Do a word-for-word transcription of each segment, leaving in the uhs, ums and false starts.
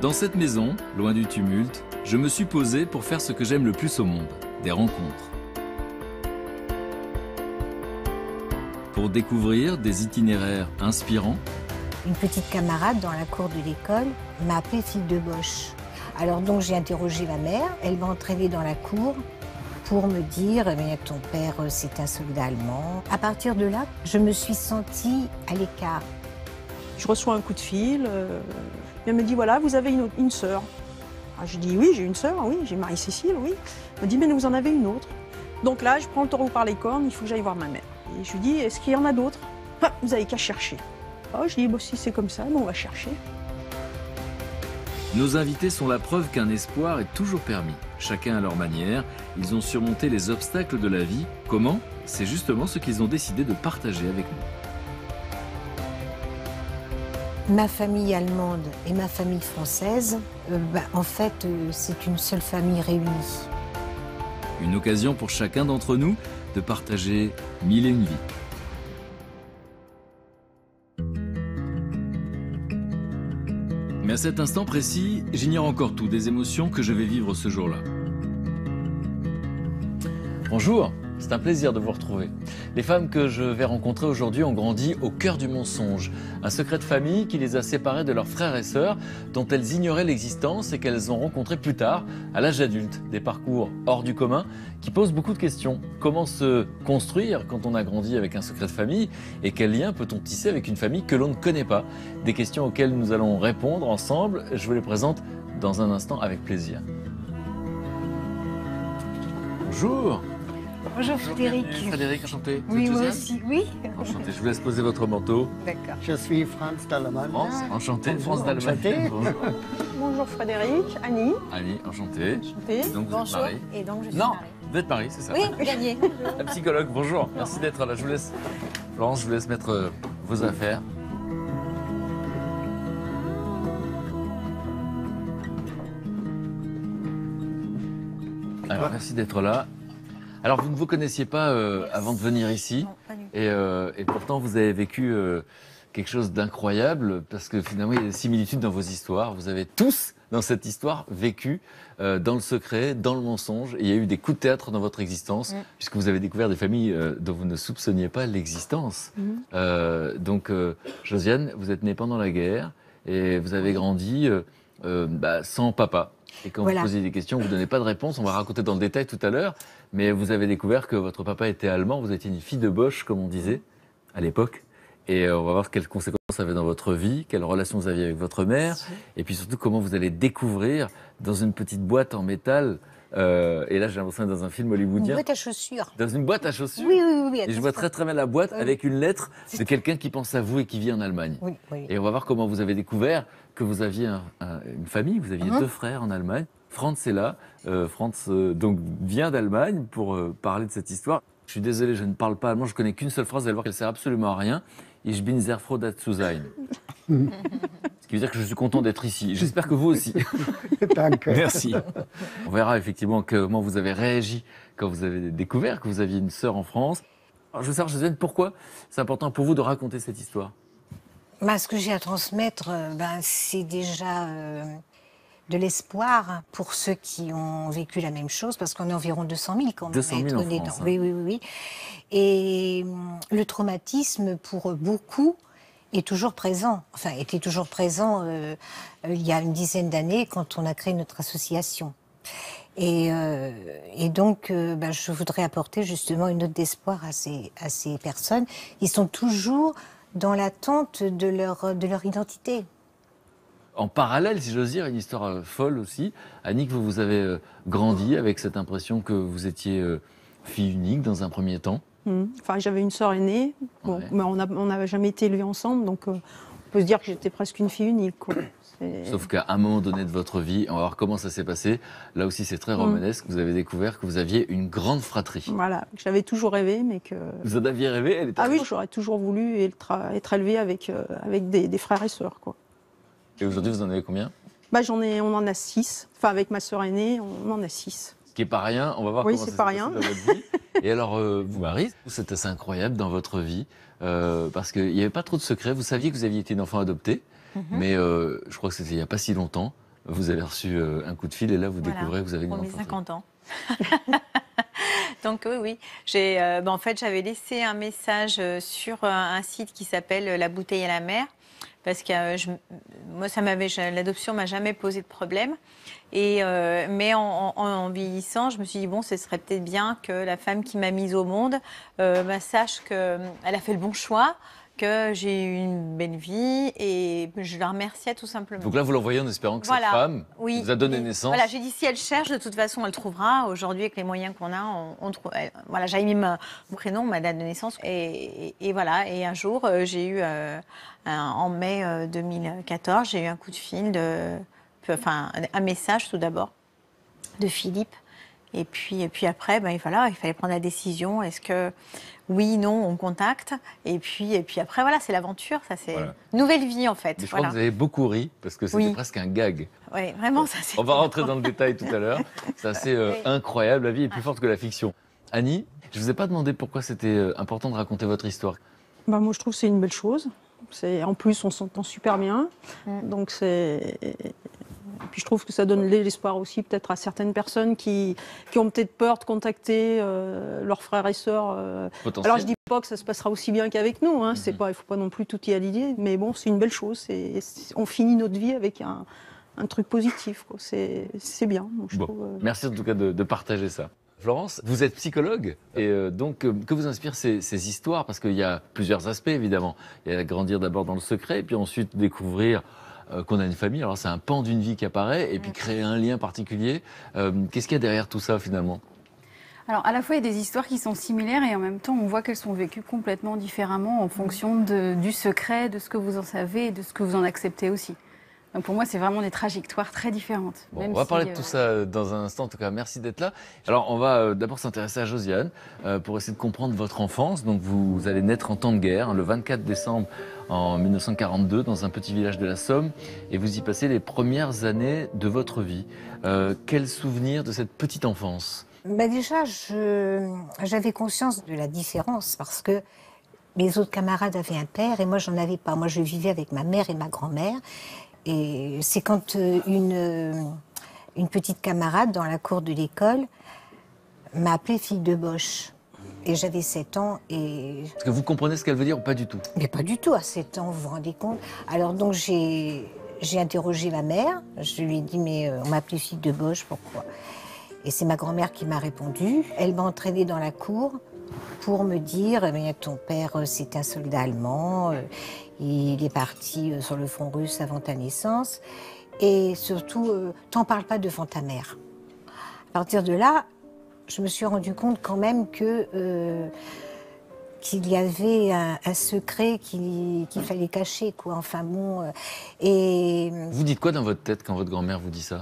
Dans cette maison, loin du tumulte, je me suis posé pour faire ce que j'aime le plus au monde, des rencontres. Pour découvrir des itinéraires inspirants. Une petite camarade dans la cour de l'école m'a appelée fille de Bosch. Alors donc j'ai interrogé ma mère, elle m'a entraînée dans la cour pour me dire eh « ton père c'est un soldat allemand ». À partir de là, je me suis sentie à l'écart. Je reçois un coup de fil, euh, elle me dit voilà, vous avez une, une sœur. Ah, je dis oui, j'ai une sœur, oui, j'ai Marie-Cécile, oui. Elle me dit mais vous en avez une autre. Donc là, je prends le taureau par les cornes, il faut que j'aille voir ma mère. Et je lui dis est-ce qu'il y en a d'autres? Ah, vous n'avez qu'à chercher. Oh, je dis bon, si c'est comme ça, bon, on va chercher. Nos invités sont la preuve qu'un espoir est toujours permis. Chacun à leur manière, ils ont surmonté les obstacles de la vie. Comment? C'est justement ce qu'ils ont décidé de partager avec nous. Ma famille allemande et ma famille française, euh, bah, en fait, euh, c'est une seule famille réunie. Une occasion pour chacun d'entre nous de partager mille et une vies. Mais à cet instant précis, j'ignore encore tout des émotions que je vais vivre ce jour-là. Bonjour, c'est un plaisir de vous retrouver. Les femmes que je vais rencontrer aujourd'hui ont grandi au cœur du mensonge. Un secret de famille qui les a séparées de leurs frères et sœurs, dont elles ignoraient l'existence et qu'elles ont rencontrés plus tard, à l'âge adulte. Des parcours hors du commun qui posent beaucoup de questions. Comment se construire quand on a grandi avec un secret de famille? Et quel lien peut-on tisser avec une famille que l'on ne connaît pas? Des questions auxquelles nous allons répondre ensemble. Je vous les présente dans un instant avec plaisir. Bonjour. Bonjour Frédéric. Frédéric, enchanté. Oui, moi aussi, oui. Enchanté, je vous laisse poser votre manteau. D'accord. Je suis Franz d'Allemagne. France, enchanté. Bonjour, France d'Allemagne. enchanté. Bonjour. Bonjour Frédéric, Annie. Annie, enchanté. Enchantée. Donc vous êtes Bonjour. Marie. Et donc je suis Non, Marie. vous êtes Marie, c'est ça. Oui, gagné. La psychologue, bonjour. Merci d'être là. Je vous laisse, Florence, je vous laisse mettre euh, vos affaires. Alors, merci d'être là. Alors, vous ne vous connaissiez pas euh, avant de venir ici. Non, pas du tout. Et, euh, et pourtant, vous avez vécu euh, quelque chose d'incroyable parce que finalement, il y a des similitudes dans vos histoires. Vous avez tous, dans cette histoire, vécu euh, dans le secret, dans le mensonge. Et il y a eu des coups de théâtre dans votre existence, Mm. puisque vous avez découvert des familles euh, dont vous ne soupçonniez pas l'existence. Mm. Euh, donc, euh, Josiane, vous êtes née pendant la guerre et vous avez grandi euh, euh, bah, sans papa. Et quand Voilà. vous posiez des questions, vous ne donnez pas de réponse. On va raconter dans le détail tout à l'heure. Mais vous avez découvert que votre papa était allemand. Vous étiez une fille de Bosch, comme on disait, à l'époque. Et euh, on va voir quelles conséquences ça avait dans votre vie, quelles relations vous aviez avec votre mère. Et puis surtout, comment vous allez découvrir dans une petite boîte en métal. Euh, et là, j'ai l'impression d'être dans un film Une hollywoodien. boîte à chaussures. Dans une boîte à chaussures. Oui, oui, oui. Et je vois très très bien la boîte Oui. avec une lettre C'est- de quelqu'un qui pense à vous et qui vit en Allemagne. Oui, oui. Et on va voir comment vous avez découvert que vous aviez un- un- une famille, vous aviez Mhm. deux frères en Allemagne. Franz est là. Euh, Franz euh, donc, vient d'Allemagne pour euh, parler de cette histoire. Je suis désolé, je ne parle pas allemand, je connais qu'une seule phrase, vous allez voir qu'elle sert absolument à rien. Ich bin sehr froh, da zu sein. Ce qui veut dire que je suis content d'être ici. J'espère que vous aussi. Danke. Merci. On verra effectivement comment vous avez réagi quand vous avez découvert que vous aviez une sœur en France. Alors, je veux savoir, Josiane, pourquoi c'est important pour vous de raconter cette histoire? Bah, ce que j'ai à transmettre, euh, ben, c'est déjà euh, de l'espoir pour ceux qui ont vécu la même chose, parce qu'on est environ deux cent mille quand même. deux cent mille à être en honnête. France, hein. Oui, oui, oui, oui. Et hum, le traumatisme, pour beaucoup, est toujours présent. Enfin, était toujours présent euh, euh, il y a une dizaine d'années quand on a créé notre association. Et, euh, et donc, euh, ben, je voudrais apporter justement une note d'espoir à ces, à ces personnes. Ils sont toujours dans l'attente de leur, de leur identité. En parallèle, si j'ose dire, une histoire euh, folle aussi. Annick, vous, vous avez euh, grandi avec cette impression que vous étiez euh, fille unique dans un premier temps. Mm. Enfin, j'avais une sœur aînée, bon, Ouais. mais on n'a on n'a jamais été élevés ensemble, donc euh, on peut se dire que j'étais presque une fille unique, quoi. C'est- Sauf qu'à un moment donné de votre vie, on va voir comment ça s'est passé. Là aussi, c'est très romanesque. Vous avez découvert que vous aviez une grande fratrie. Voilà, j'avais toujours rêvé, mais que... Vous en aviez rêvé, elle était Ah oui, j'aurais toujours voulu être, être élevée avec, euh, avec des, des frères et sœurs, quoi. Et aujourd'hui, vous en avez combien? Bah, j'en ai, on en a six. Enfin, avec ma sœur aînée, on en a six. Ce qui est pas rien. On va voir Oui, comment c'est ça pas s'est rien. passé dans votre vie. Et alors, euh, vous, Marie, c'est assez incroyable dans votre vie euh, parce qu'il n'y avait pas trop de secrets. Vous saviez que vous aviez été une enfant adoptée, Mhm. mais euh, je crois que c'était il n'y a pas si longtemps. vous avez reçu euh, un coup de fil et là, vous Voilà, découvrez que vous avez une pour mes enfant. cinquante ans. Donc oui, oui. J'ai, euh, ben, en fait, j'avais laissé un message sur un, un site qui s'appelle La Bouteille à la mer, parce que euh, je, moi, ça m'avait, l'adoption m'a jamais posé de problème. Et euh, mais en, en, en vieillissant, je me suis dit bon, ce serait peut-être bien que la femme qui m'a mise au monde euh, bah, sache qu'elle a fait le bon choix, que j'ai eu une belle vie, et je la remerciais tout simplement. Donc là, vous l'envoyez en espérant que Voilà. cette femme Oui. vous a donné Et naissance. Voilà, j'ai dit si elle cherche, de toute façon, elle trouvera. Aujourd'hui, avec les moyens qu'on a, on, on trouve. Elle, voilà, j'avais mis ma, mon prénom, ma date de naissance, et, et, et voilà. Et un jour, euh, j'ai eu euh, un, en mai euh, deux mille quatorze, j'ai eu un coup de fil de, enfin, un message tout d'abord de Philippe. Et puis, et puis après, ben, voilà, il fallait prendre la décision. Est-ce que oui, non, on contacte. Et puis, et puis après, voilà, c'est l'aventure. Ça, c'est Voilà. nouvelle vie en fait. Mais je Voilà. crois que vous avez beaucoup ri parce que c'était Oui. presque un gag. Oui, vraiment, ça c'est. On va rentrer dans le détail tout à l'heure. C'est assez euh, Oui. incroyable. La vie est plus forte que la fiction. Annie, je ne vous ai pas demandé pourquoi c'était euh, important de raconter votre histoire. Bah, moi, je trouve que c'est une belle chose. C'est, en plus, on s'entend super bien. Mm. Donc, c'est... Et puis, je trouve que ça donne de l'espoir aussi, peut-être, à certaines personnes qui, qui ont peut-être peur de contacter euh, leurs frères et sœurs. euh. Potentiel. Alors, je dis pas que ça se passera aussi bien qu'avec nous. Hein. C'est Mhm. pas, il ne faut pas non plus tout y aligner. Mais bon, c'est une belle chose. C'est, c'est- on finit notre vie avec un, un truc positif, quoi. C'est, c'est bien, moi, je Bon. trouve. euh. Merci en tout cas de, de partager ça. Florence, vous êtes psychologue et euh, donc euh, que vous inspirent ces, ces histoires? Parce qu'il y a plusieurs aspects évidemment. Il y a grandir d'abord dans le secret et puis ensuite découvrir euh, qu'on a une famille. Alors c'est un pan d'une vie qui apparaît et puis créer un lien particulier. Euh, Qu'est-ce qu'il y a derrière tout ça finalement? Alors, à la fois, il y a des histoires qui sont similaires et en même temps, on voit qu'elles sont vécues complètement différemment en fonction de- du secret, de ce que vous en savez et de ce que vous en acceptez aussi. Donc, pour moi, c'est vraiment des trajectoires très différentes. Bon, Même on va si, parler de euh, tout ça euh, dans un instant. En tout cas, merci d'être là. Alors, on va euh, d'abord s'intéresser à Josiane euh, pour essayer de comprendre votre enfance. Donc, vous, vous allez naître en temps de guerre, hein, le vingt-quatre décembre en mille neuf cent quarante-deux, dans un petit village de la Somme, et vous y passez les premières années de votre vie. Euh, quel souvenir de cette petite enfance? Bah déjà, je- j'avais conscience de la différence parce que mes autres camarades avaient un père et moi, j'en avais pas. Moi, je vivais avec ma mère et ma grand-mère. Et c'est quand euh, une, euh, une petite camarade dans la cour de l'école m'a appelée fille de Bosch. Et j'avais sept ans et... Est-ce que vous comprenez ce qu'elle veut dire ou pas du tout? Mais pas du tout, à sept ans, vous vous rendez compte? Alors donc j'ai j'ai interrogé ma mère. Je lui ai dit, mais euh, on m'appelait fille de Bosch, pourquoi? Et c'est ma grand-mère qui m'a répondu. Elle m'a entraînée dans la cour pour me dire, eh bien, ton père, euh, c'est un soldat allemand, euh, il est parti euh, sur le front russe avant ta naissance, et surtout, euh, t'en parles pas devant ta mère. À partir de là, je me suis rendu compte quand même que euh, qu'il y avait un, un secret qu'il qu'il fallait cacher, quoi. Enfin bon, euh, et Vous dites quoi dans votre tête quand votre grand-mère vous dit ça?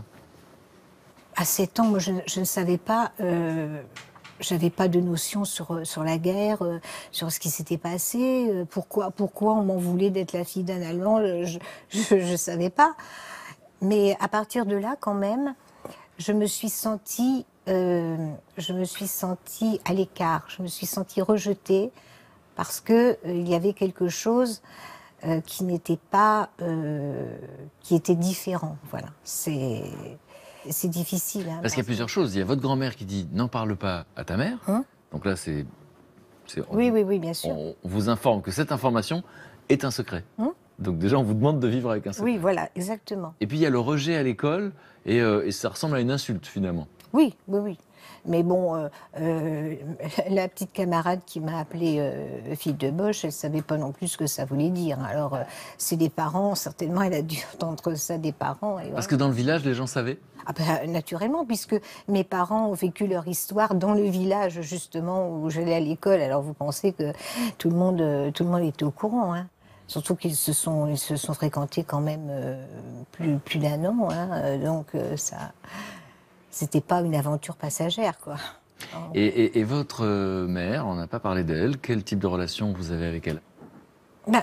à sept ans, moi, je, je ne savais pas, euh, j'avais pas de notion sur, sur la guerre, euh, sur ce qui s'était passé, euh, pourquoi, pourquoi on m'en voulait d'être la fille d'un Allemand, je ne savais pas. Mais à partir de là, quand même, je me suis sentie, euh, je me suis sentie à l'écart, je me suis sentie rejetée parce que euh, il y avait quelque chose euh, qui n'était pas, euh, qui était différent. Voilà, c'est. C'est difficile. Hein, Parce qu'il y a plusieurs choses. Il y a votre grand-mère qui dit n'en parle pas à ta mère. Hein? Donc là, c'est. c'est- on- Oui, oui, oui, bien sûr. On vous informe que cette information est un secret. Hein? Donc déjà, on vous demande de vivre avec un secret. Oui, voilà, exactement. Et puis il y a le rejet à l'école, et, euh, et ça ressemble à une insulte finalement. Oui, oui, oui. Mais bon, euh, euh, la petite camarade qui m'a appelée euh, fille de Bosch, elle ne savait pas non plus ce que ça voulait dire. Alors, euh, c'est des parents, certainement, elle a dû entendre ça des parents. Et Parce voilà. que dans le village, les gens savaient. Ah ben, naturellement, puisque mes parents ont vécu leur histoire dans le village, justement, où j'allais à l'école. Alors, vous pensez que tout le monde, euh, tout le monde était au courant, hein. Surtout qu'ils se sont, ils se sont fréquentés quand même euh, plus, plus d'un an, hein. Euh, donc euh, ça, c'était pas une aventure passagère, quoi. Et, et- et votre euh, mère, on n'a pas parlé d'elle. Quel type de relation vous avez avec elle? Ben,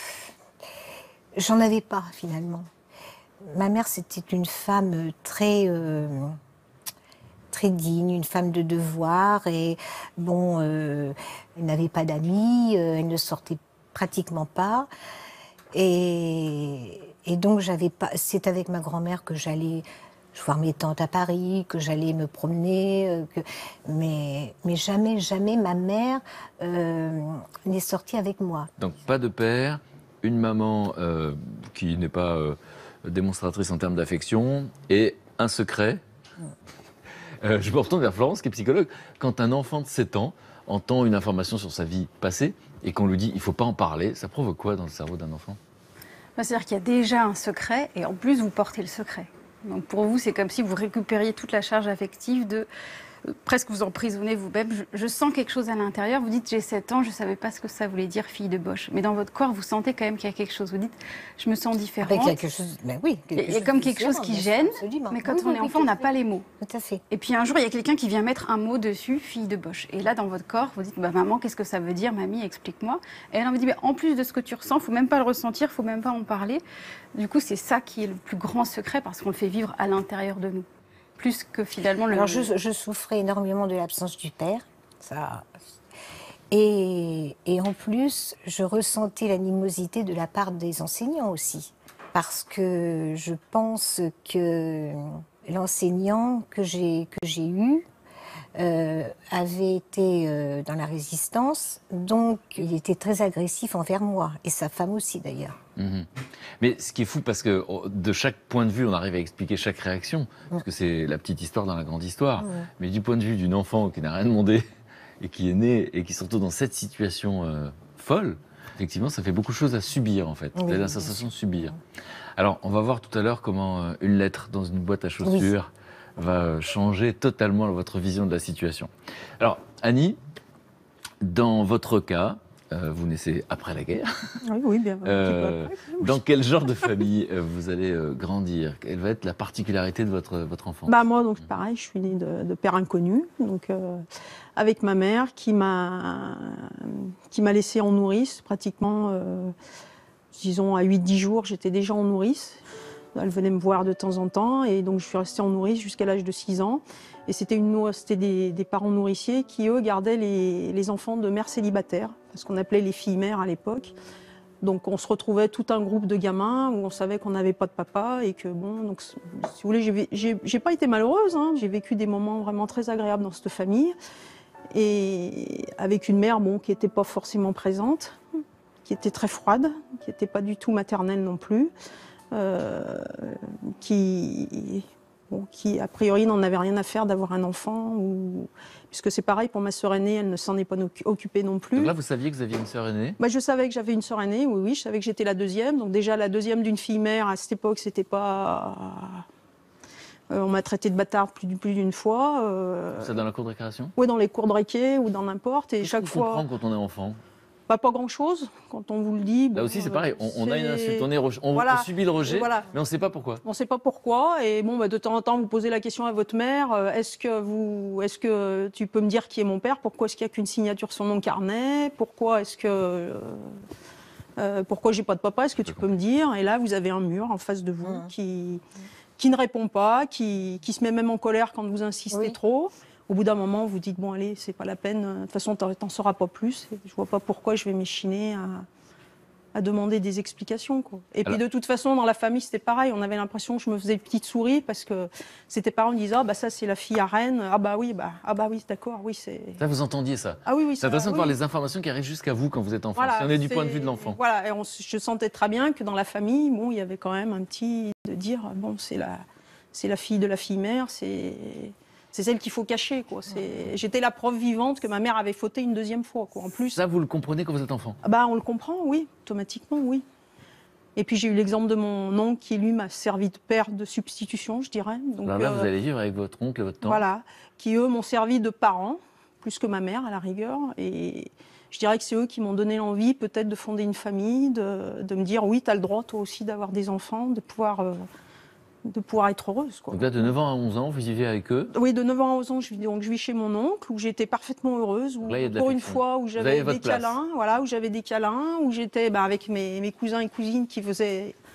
j'en avais pas finalement. Ma mère, c'était une femme très, euh, très digne, une femme de devoir, et bon, euh, elle n'avait pas d'amis, euh, elle ne sortait pratiquement pas, et, Et donc, j'avais pas. C'est avec ma grand-mère que j'allais voir mes tantes à Paris, que j'allais me promener, euh, que... mais, mais jamais, jamais ma mère euh, n'est sortie avec moi. Donc pas de père, une maman euh, qui n'est pas euh, démonstratrice en termes d'affection et un secret. Euh, je me retourne vers Florence qui est psychologue. Quand un enfant de sept ans entend une information sur sa vie passée et qu'on lui dit il ne faut pas en parler, ça provoque quoi dans le cerveau d'un enfant? C'est-à-dire qu'il y a déjà un secret et en plus vous portez le secret. Donc pour vous, c'est comme si vous récupériez toute la charge affective de euh, presque vous emprisonnez vous-même. Je, je sens quelque chose à l'intérieur. Vous dites j'ai sept ans, je ne savais pas ce que ça voulait dire fille de Bosch. Mais dans votre corps, vous sentez quand même qu'il y a quelque chose. Vous dites je me sens différente. Avec quelque chose, ben oui, quelque Il y a chose comme de quelque chose qui différent, gêne. absolument. Mais quand Oui, on oui, est oui, enfant, on n'a tout pas à fait. les mots. Tout à fait. Et puis un jour, il y a quelqu'un qui vient mettre un mot dessus, fille de Bosch. Et là, dans votre corps, vous dites bah, maman, qu'est-ce que ça veut dire, mamie, explique-moi. Et elle vous dit bah, en plus de ce que tu ressens, il ne faut même pas le ressentir, il ne faut même pas en parler. Du coup, c'est ça qui est le plus grand secret parce qu'on le fait vivre à l'intérieur de nous. Plus que finalement le... Alors, je, je souffrais énormément de l'absence du père. Ça... Et, et en plus, je ressentais l'animosité de la part des enseignants aussi. Parce que je pense que l'enseignant que j'ai que j'ai eu euh, avait été euh, dans la résistance, donc il était très agressif envers moi, et sa femme aussi d'ailleurs. Mmh. Mais ce qui est fou, parce que de chaque point de vue, on arrive à expliquer chaque réaction, parce que c'est la petite histoire dans la grande histoire. Mmh. Mais du point de vue d'une enfant qui n'a rien demandé, et qui est née, et qui se retrouve dans cette situation euh, folle, effectivement, ça fait beaucoup de choses à subir, en fait. Oui, c'est la sensation de subir. Alors, on va voir tout à l'heure comment euh, une lettre dans une boîte à chaussures oui. va changer totalement votre vision de la situation. Alors, Annie, dans votre cas, Euh, vous naissez après la guerre. Oui, oui, bien. Euh, après, oui. Dans quel genre de famille euh, vous allez euh, grandir? Quelle va être la particularité de votre, votre enfance? Bah moi, donc pareil, je suis née de, de père inconnu, donc euh, avec ma mère qui m'a qui m'a laissée en nourrice pratiquement, euh, disons à huit dix jours, j'étais déjà en nourrice. Elle venait me voir de temps en temps et donc je suis restée en nourrice jusqu'à l'âge de six ans. Et c'était des, des parents nourriciers qui, eux, gardaient les, les enfants de mères célibataires, ce qu'on appelait les filles-mères à l'époque. Donc on se retrouvait tout un groupe de gamins où on savait qu'on n'avait pas de papa et que, bon, donc, si vous voulez, j'ai pas été malheureuse, hein. J'ai vécu des moments vraiment très agréables dans cette famille. Et avec une mère, bon, qui n'était pas forcément présente, qui était très froide, qui n'était pas du tout maternelle non plus, euh, qui... Bon, qui, a priori, n'en avait rien à faire d'avoir un enfant, ou... puisque c'est pareil pour ma sœur aînée, elle ne s'en est pas occupée non plus. Donc là, vous saviez que vous aviez une sœur aînée? Bah, je savais que j'avais une sœur aînée, oui, oui, je savais que j'étais la deuxième. Donc déjà, la deuxième d'une fille-mère, à cette époque, c'était pas... Euh, on m'a traité de bâtard plus, plus d'une fois. Euh... C'est dans la cour de récréation? Oui, dans les cours de récré ou dans n'importe. Et chaque fois... Qu'est-ce qu'on comprend quand on est enfant? Pas, pas grand-chose, quand on vous le dit. Bon, là aussi, c'est pareil. On, on a une insulte, on, est on, voilà. on subit le rejet, voilà. mais on ne sait pas pourquoi. On ne sait pas pourquoi. Et bon, bah, de temps en temps, vous posez la question à votre mère, euh, est-ce que, vous, est-ce que tu peux me dire qui est mon père? Pourquoi est-ce qu'il n'y a qu'une signature sur mon carnet? Pourquoi est-ce que... Euh, euh, pourquoi j'ai pas de papa? Est-ce que tu peux me dire? Et là, vous avez un mur en face de vous mmh. qui, qui ne répond pas, qui, qui se met même en colère quand vous insistez oui. trop. Au bout d'un moment, vous dites, bon, allez, c'est pas la peine, de toute façon, t'en sauras pas plus. Je vois pas pourquoi je vais m'échiner à, à demander des explications, quoi. Et Alors... puis, de toute façon, dans la famille, c'était pareil. On avait l'impression que je me faisais une petite souris parce que c'était parents me disaient, ah, bah, ça, c'est la fille à Rennes. Ah, bah oui, bah, ah, bah oui, d'accord, oui, c'est. Ça, vous entendiez ça? Ah, oui, oui. C'est intéressant oui. de voir les informations qui arrivent jusqu'à vous quand vous êtes enfant. Voilà, si on est du point de vue de l'enfant. Voilà, et on, je sentais très bien que dans la famille, bon, il y avait quand même un petit. de dire, bon, c'est la, c'est la fille de la fille-mère, c'est. C'est celle qu'il faut cacher, quoi. J'étais la preuve vivante que ma mère avait fauté une deuxième fois, quoi. En plus. Ça, vous le comprenez quand vous êtes enfant? Bah, on le comprend, oui, automatiquement, oui. Et puis j'ai eu l'exemple de mon oncle qui, lui, m'a servi de père de substitution, je dirais. Donc, Alors là, euh, vous allez vivre avec votre oncle et votre tante. Voilà, qui, eux, m'ont servi de parents, plus que ma mère, à la rigueur. Et je dirais que c'est eux qui m'ont donné l'envie, peut-être, de fonder une famille, de, de me dire, oui, tu as le droit, toi aussi, d'avoir des enfants, de pouvoir... Euh, de pouvoir être heureuse, quoi. Donc là, de neuf ans à onze ans, vous vivez avec eux? Oui, de neuf ans à onze ans, je vis, donc, je vis chez mon oncle, où j'étais parfaitement heureuse, où, là, de pour une fois, où j'avais des câlins, voilà, où j'avais des câlins, où j'étais bah, avec mes, mes cousins et cousines qui faisaient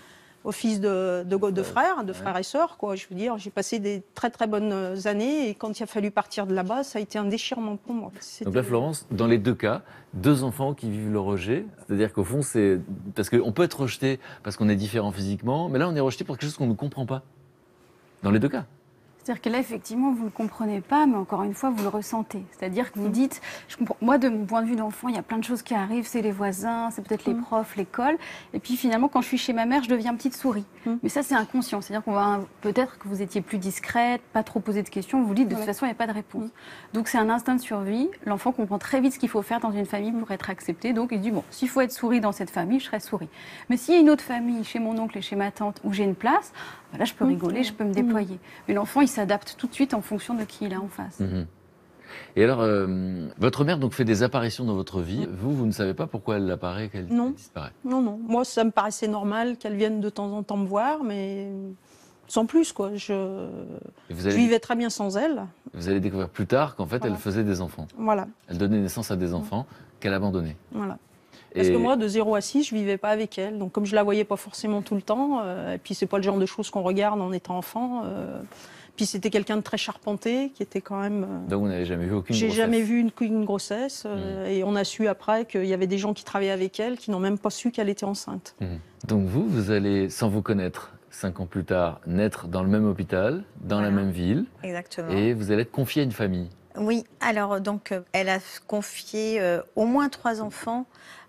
au fils de, de, de frères, de Ouais. frères et sœurs, quoi. Je veux dire, j'ai passé des très très bonnes années et quand il a fallu partir de là-bas, ça a été un déchirement pour moi. Donc là, Florence, dans les deux cas, deux enfants qui vivent le rejet, c'est-à-dire qu'au fond, c'est parce qu'on peut être rejeté parce qu'on est différent physiquement, mais là, on est rejeté pour quelque chose qu'on ne comprend pas. Dans les deux cas. C'est-à-dire que là, effectivement, vous ne le comprenez pas, mais encore une fois, vous le ressentez. C'est-à-dire que vous dites, je comprends, moi, de mon point de vue d'enfant, il y a plein de choses qui arrivent, c'est les voisins, c'est peut-être les profs, l'école. Et puis finalement, quand je suis chez ma mère, je deviens petite souris. Mm. Mais ça, c'est inconscient. C'est-à-dire qu'on va peut-être que vous étiez plus discrète, pas trop poser de questions, vous dites, de ouais. toute façon, il n'y a pas de réponse. Mm. Donc c'est un instinct de survie. L'enfant comprend très vite ce qu'il faut faire dans une famille pour être accepté. Donc il dit, bon, s'il faut être souris dans cette famille, je serai souris. Mais s'il y a une autre famille, chez mon oncle et chez ma tante, où j'ai une place, ben là, je peux rigoler, mm. je peux me déployer. Mm. Mais l'enfant, il s'adapte tout de suite en fonction de qui il a en face. Mmh. Et alors, euh, votre mère donc fait des apparitions dans votre vie. Vous, vous ne savez pas pourquoi elle apparaît, qu'elle disparaît? Non, non. Moi, ça me paraissait normal qu'elle vienne de temps en temps me voir, mais sans plus, quoi. Je, vous allez... je vivais très bien sans elle. Vous allez découvrir plus tard qu'en fait, voilà. elle faisait des enfants. Voilà. Elle donnait naissance à des enfants mmh. qu'elle abandonnait. Voilà. Parce et... que moi, de zéro à six, je vivais pas avec elle. Donc, comme je la voyais pas forcément tout le temps, euh, et puis c'est pas le genre de choses qu'on regarde en étant enfant. Euh, Puis c'était quelqu'un de très charpenté, qui était quand même... Euh... Donc vous n'avez jamais vu aucune J'ai grossesse? J'ai jamais vu une, une grossesse. Euh, mmh. Et on a su après qu'il y avait des gens qui travaillaient avec elle, qui n'ont même pas su qu'elle était enceinte. Mmh. Donc vous, vous allez, sans vous connaître, cinq ans plus tard, naître dans le même hôpital, dans voilà. la même ville. Exactement. Et vous allez être confiée à une famille. Oui, alors donc elle a confié euh, au moins trois enfants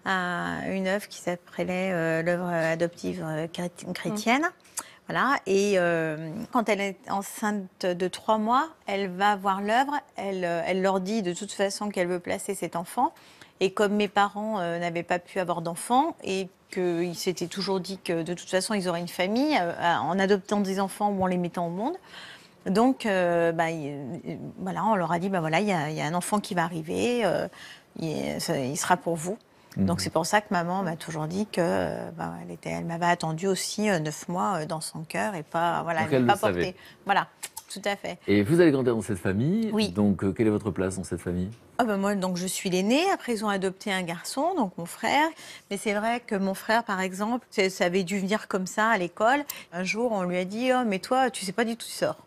à une œuvre qui s'appelait euh, l'œuvre adoptive chrétienne. Mmh. Voilà, et euh, quand elle est enceinte de trois mois, elle va voir l'œuvre, elle, elle leur dit de toute façon qu'elle veut placer cet enfant. Et comme mes parents euh, n'avaient pas pu avoir d'enfants et qu'ils s'étaient toujours dit que de toute façon ils auraient une famille euh, en adoptant des enfants ou en les mettant au monde, donc euh, bah, il, voilà, on leur a dit bah, voilà, il y, y a un enfant qui va arriver, euh, il, ça, il sera pour vous. Mmh. Donc c'est pour ça que maman m'a toujours dit que bah, elle, était, elle m'avait attendu aussi euh, neuf mois euh, dans son cœur et pas voilà, donc elle elle pas le porté. Savait. Voilà, tout à fait. Et vous allez grandir dans cette famille. Oui. Donc euh, quelle est votre place dans cette famille? Ah ben moi, donc je suis l'aînée. Après ils ont adopté un garçon, donc mon frère. Mais c'est vrai que mon frère, par exemple, ça avait dû venir comme ça à l'école. Un jour, on lui a dit oh, mais toi, tu sais pas du tout où tu sors.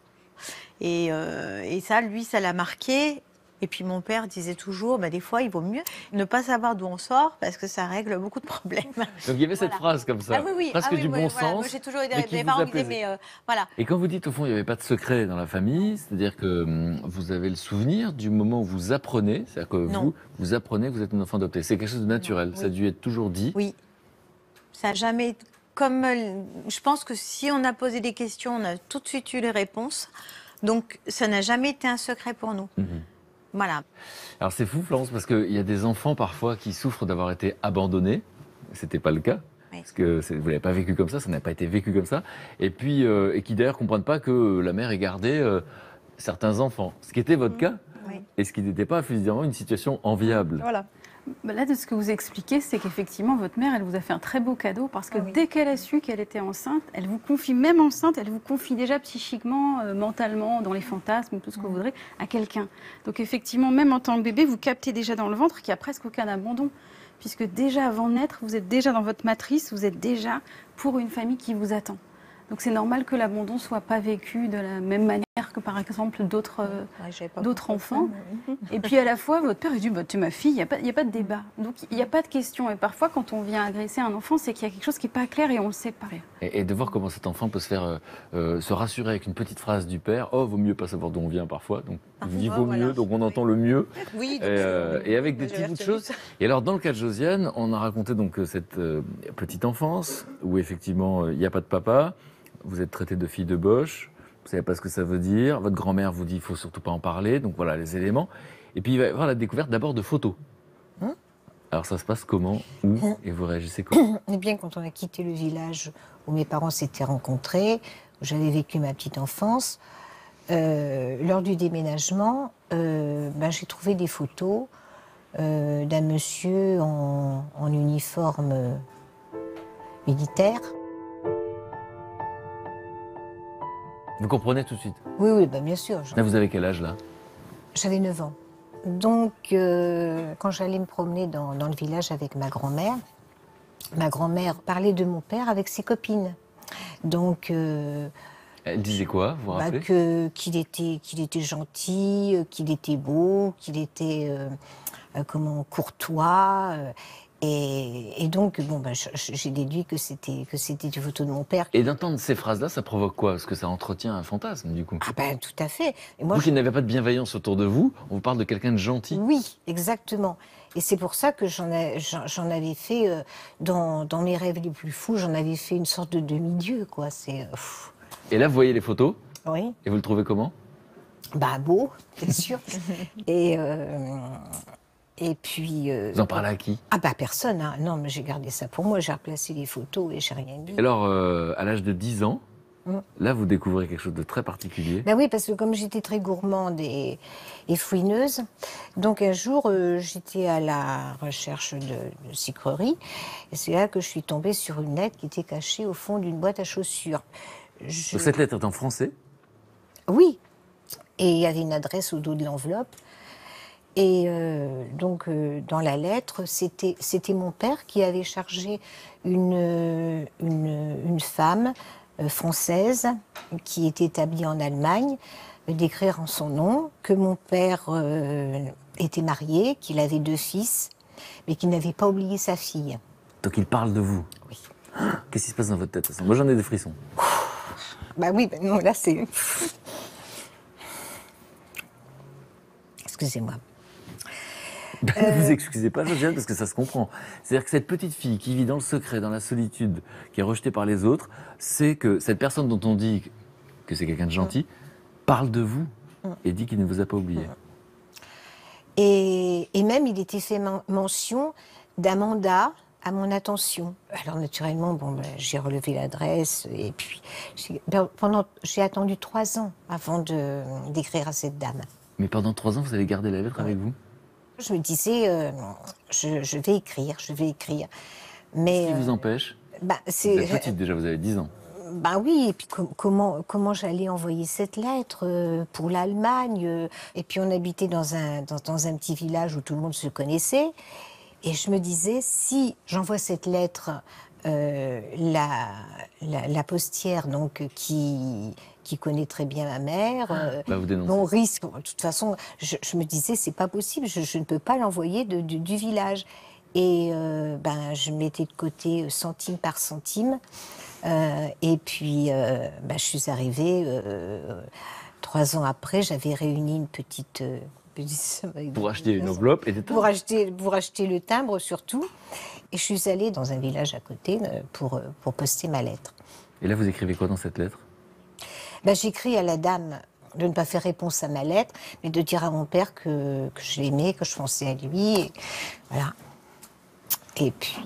Et, euh, et ça, lui, ça l'a marqué. Et puis mon père disait toujours, bah, des fois, il vaut mieux ne pas savoir d'où on sort parce que ça règle beaucoup de problèmes. Donc il y avait voilà. cette phrase comme ça, ah, oui, oui. presque ah, oui, du oui, bon voilà. sens. Moi, j'ai toujours eu des, des parents qui disaient, mais euh, voilà. Et quand vous dites au fond, il n'y avait pas de secret dans la famille, c'est-à-dire que hum, vous avez le souvenir du moment où vous apprenez, c'est-à-dire que non. vous, vous apprenez que vous êtes un enfant adopté. C'est quelque chose de naturel, non, ça oui. a dû être toujours dit. Oui, ça n'a jamais... Comme je pense que si on a posé des questions, on a tout de suite eu les réponses. Donc ça n'a jamais été un secret pour nous. Mmh. Voilà. Alors c'est fou, Florence, parce qu'il y a des enfants parfois qui souffrent d'avoir été abandonnés. C'était pas le cas. Oui. Parce que vous l'avez pas vécu comme ça, ça n'a pas été vécu comme ça. Et puis euh, et qui d'ailleurs comprennent pas que la mère ait gardé euh, certains enfants. Ce qui était votre mmh. cas, oui. et ce qui n'était pas évidemment une situation enviable. Voilà. Là, de ce que vous expliquez, c'est qu'effectivement, votre mère, elle vous a fait un très beau cadeau parce que ah oui. dès qu'elle a su qu'elle était enceinte, elle vous confie, même enceinte, elle vous confie déjà psychiquement, euh, mentalement, dans les fantasmes, tout ce que vous voudrez, à quelqu'un. Donc effectivement, même en tant que bébé, vous captez déjà dans le ventre qu'il n'y a presque aucun abandon. Puisque déjà avant de naître, vous êtes déjà dans votre matrice, vous êtes déjà pour une famille qui vous attend. Donc c'est normal que l'abandon ne soit pas vécu de la même manière que par exemple d'autres euh, d'autres enfants. Ça, mais... Et puis à la fois, votre père il dit bah, « tu es ma fille », il n'y a, a pas de débat. Donc il n'y a pas de question. Et parfois, quand on vient agresser un enfant, c'est qu'il y a quelque chose qui n'est pas clair et on le sait par rien. Et, et de voir comment cet enfant peut se faire euh, euh, se rassurer avec une petite phrase du père « Oh, vaut mieux pas savoir d'où on vient parfois ». Donc il dit « vaut voilà. mieux », donc on entend le mieux. Oui, et, euh, et avec des petites choses. Et alors dans le cas de Josiane, on a raconté donc cette euh, petite enfance où effectivement il n'y a pas de papa. Vous êtes traité de fille de Boche, vous ne savez pas ce que ça veut dire, votre grand-mère vous dit qu'il ne faut surtout pas en parler, donc voilà les éléments. Et puis il va y avoir la découverte d'abord de photos. Hein? Alors ça se passe comment, où, et vous réagissez comment? Eh bien, quand on a quitté le village où mes parents s'étaient rencontrés, où j'avais vécu ma petite enfance, euh, lors du déménagement, euh, ben, j'ai trouvé des photos euh, d'un monsieur en, en uniforme euh, militaire. Vous comprenez tout de suite? Oui, oui, bah bien sûr. Là, vous avez quel âge, là? J'avais neuf ans. Donc, euh, quand j'allais me promener dans, dans le village avec ma grand-mère, ma grand-mère parlait de mon père avec ses copines. Donc, euh, Elle disait quoi, vous vous bah, rappelez? que, qu'il était, qu'il était gentil, euh, qu'il était beau, qu'il était euh, euh, comment, courtois. euh, et, et donc, bon, bah, je- je- j'ai déduit que c'était, que c'était une photo de mon père. Et d'entendre ces phrases-là, ça provoque quoi? Parce que ça entretient un fantasme, du coup. Ah ben, tout à fait. Et moi, Vous je- qui n'avez pas de bienveillance autour de vous, on vous parle de quelqu'un de gentil. Oui, exactement. Et c'est pour ça que j'en, ai- j'en j'en avais fait, euh, dans, dans mes rêves les plus fous, j'en avais fait une sorte de demi-dieu, quoi. C'est, euh, pff, Et là, vous voyez les photos, oui, et vous le trouvez comment? bah beau, bien sûr. et, euh, et puis... euh, Vous en parlez à qui? Ah bah personne, hein. Non, mais j'ai gardé ça pour moi, j'ai replacé les photos et j'ai rien dit. Alors, euh, à l'âge de dix ans, Mm. là, vous découvrez quelque chose de très particulier. Ben oui, parce que comme j'étais très gourmande et, et fouineuse, donc un jour, euh, j'étais à la recherche de, de sucreries, et c'est là que je suis tombée sur une lettre qui était cachée au fond d'une boîte à chaussures. Je- Donc, cette lettre est en français. Oui, et il y avait une adresse au dos de l'enveloppe. Et euh, donc, euh, dans la lettre, c'était c'était mon père qui avait chargé une, euh, une, une femme euh, française qui était établie en Allemagne euh, d'écrire en son nom que mon père euh, était marié, qu'il avait deux fils, mais qu'il n'avait pas oublié sa fille. Donc, il parle de vous. Oui. Qu'est-ce qui se passe dans votre tête? Moi, j'en ai des frissons. Bah oui, ben non, là c'est... Excusez-moi. Ne Euh. vous excusez pas, Josiane, parce que ça se comprend. C'est-à-dire que cette petite fille qui vit dans le secret, dans la solitude, qui est rejetée par les autres, c'est que cette personne dont on dit que c'est quelqu'un de gentil parle de vous et dit qu'il ne vous a pas oublié. Et, et même, il était fait men- mention d'un mandat à mon attention. Alors, naturellement, bon, ben, j'ai relevé l'adresse et puis j'ai, ben, pendant, j'ai attendu trois ans avant de, d'écrire à cette dame. Mais pendant trois ans, vous avez gardé la lettre avec vous? Je me disais, euh, je, je vais écrire, je vais écrire. Mais Qui vous euh, empêche? ben, Vous c'est, êtes petite déjà, vous avez dix ans. Ben oui, et puis com- comment, comment j'allais envoyer cette lettre euh, pour l'Allemagne euh, Et puis on habitait dans un, dans, dans un petit village où tout le monde se connaissait. Et je me disais, si j'envoie cette lettre, euh, la, la, la postière donc, qui, qui connaît très bien ma mère, euh, Bah, vous dénoncez. on risque. De toute façon, je, je me disais, c'est pas possible, je, je ne peux pas l'envoyer de- de- du village. Et euh, ben, je mettais de côté centime par centime. Euh, et puis, euh, ben, je suis arrivée, euh, trois ans après, j'avais réuni une petite... euh, petite somme avec Pour des- acheter une enveloppe et des pour timbres. acheter, pour acheter le timbre surtout. Et je suis allée dans un village à côté euh, pour, euh, pour poster ma lettre. Et là, vous écrivez quoi dans cette lettre? Ben, j'écris à la dame de ne pas faire réponse à ma lettre, mais de dire à mon père que, que je l'aimais, que je pensais à lui. Et, voilà. Et puis...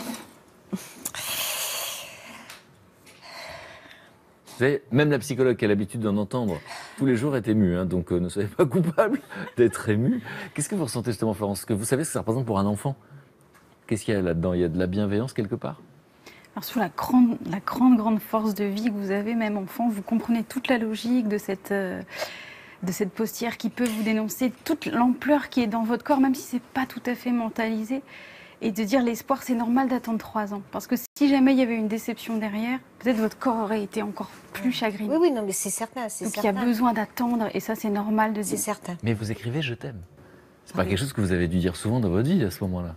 Vous savez, même la psychologue qui a l'habitude d'en entendre tous les jours est émue, hein, donc euh, ne soyez pas coupable d'être émue. Qu'est-ce que vous ressentez justement, Florence? Parce que vous savez ce que ça représente pour un enfant. Qu'est-ce qu'il y a là-dedans? Il y a de la bienveillance quelque part? Alors, sous la grande, la grande, grande force de vie que vous avez, même enfant, vous comprenez toute la logique de cette, euh, de cette postière qui peut vous dénoncer toute l'ampleur qui est dans votre corps, même si c'est pas tout à fait mentalisé. Et de dire l'espoir, c'est normal d'attendre trois ans. Parce que si jamais il y avait une déception derrière, peut-être votre corps aurait été encore plus chagriné. Oui, oui, non, mais c'est certain, c'est Donc il y certain. a besoin d'attendre, et ça c'est normal de C'est dire. certain. Mais vous écrivez « je t'aime ». C'est pas Oui. quelque chose que vous avez dû dire souvent dans votre vie à ce moment-là.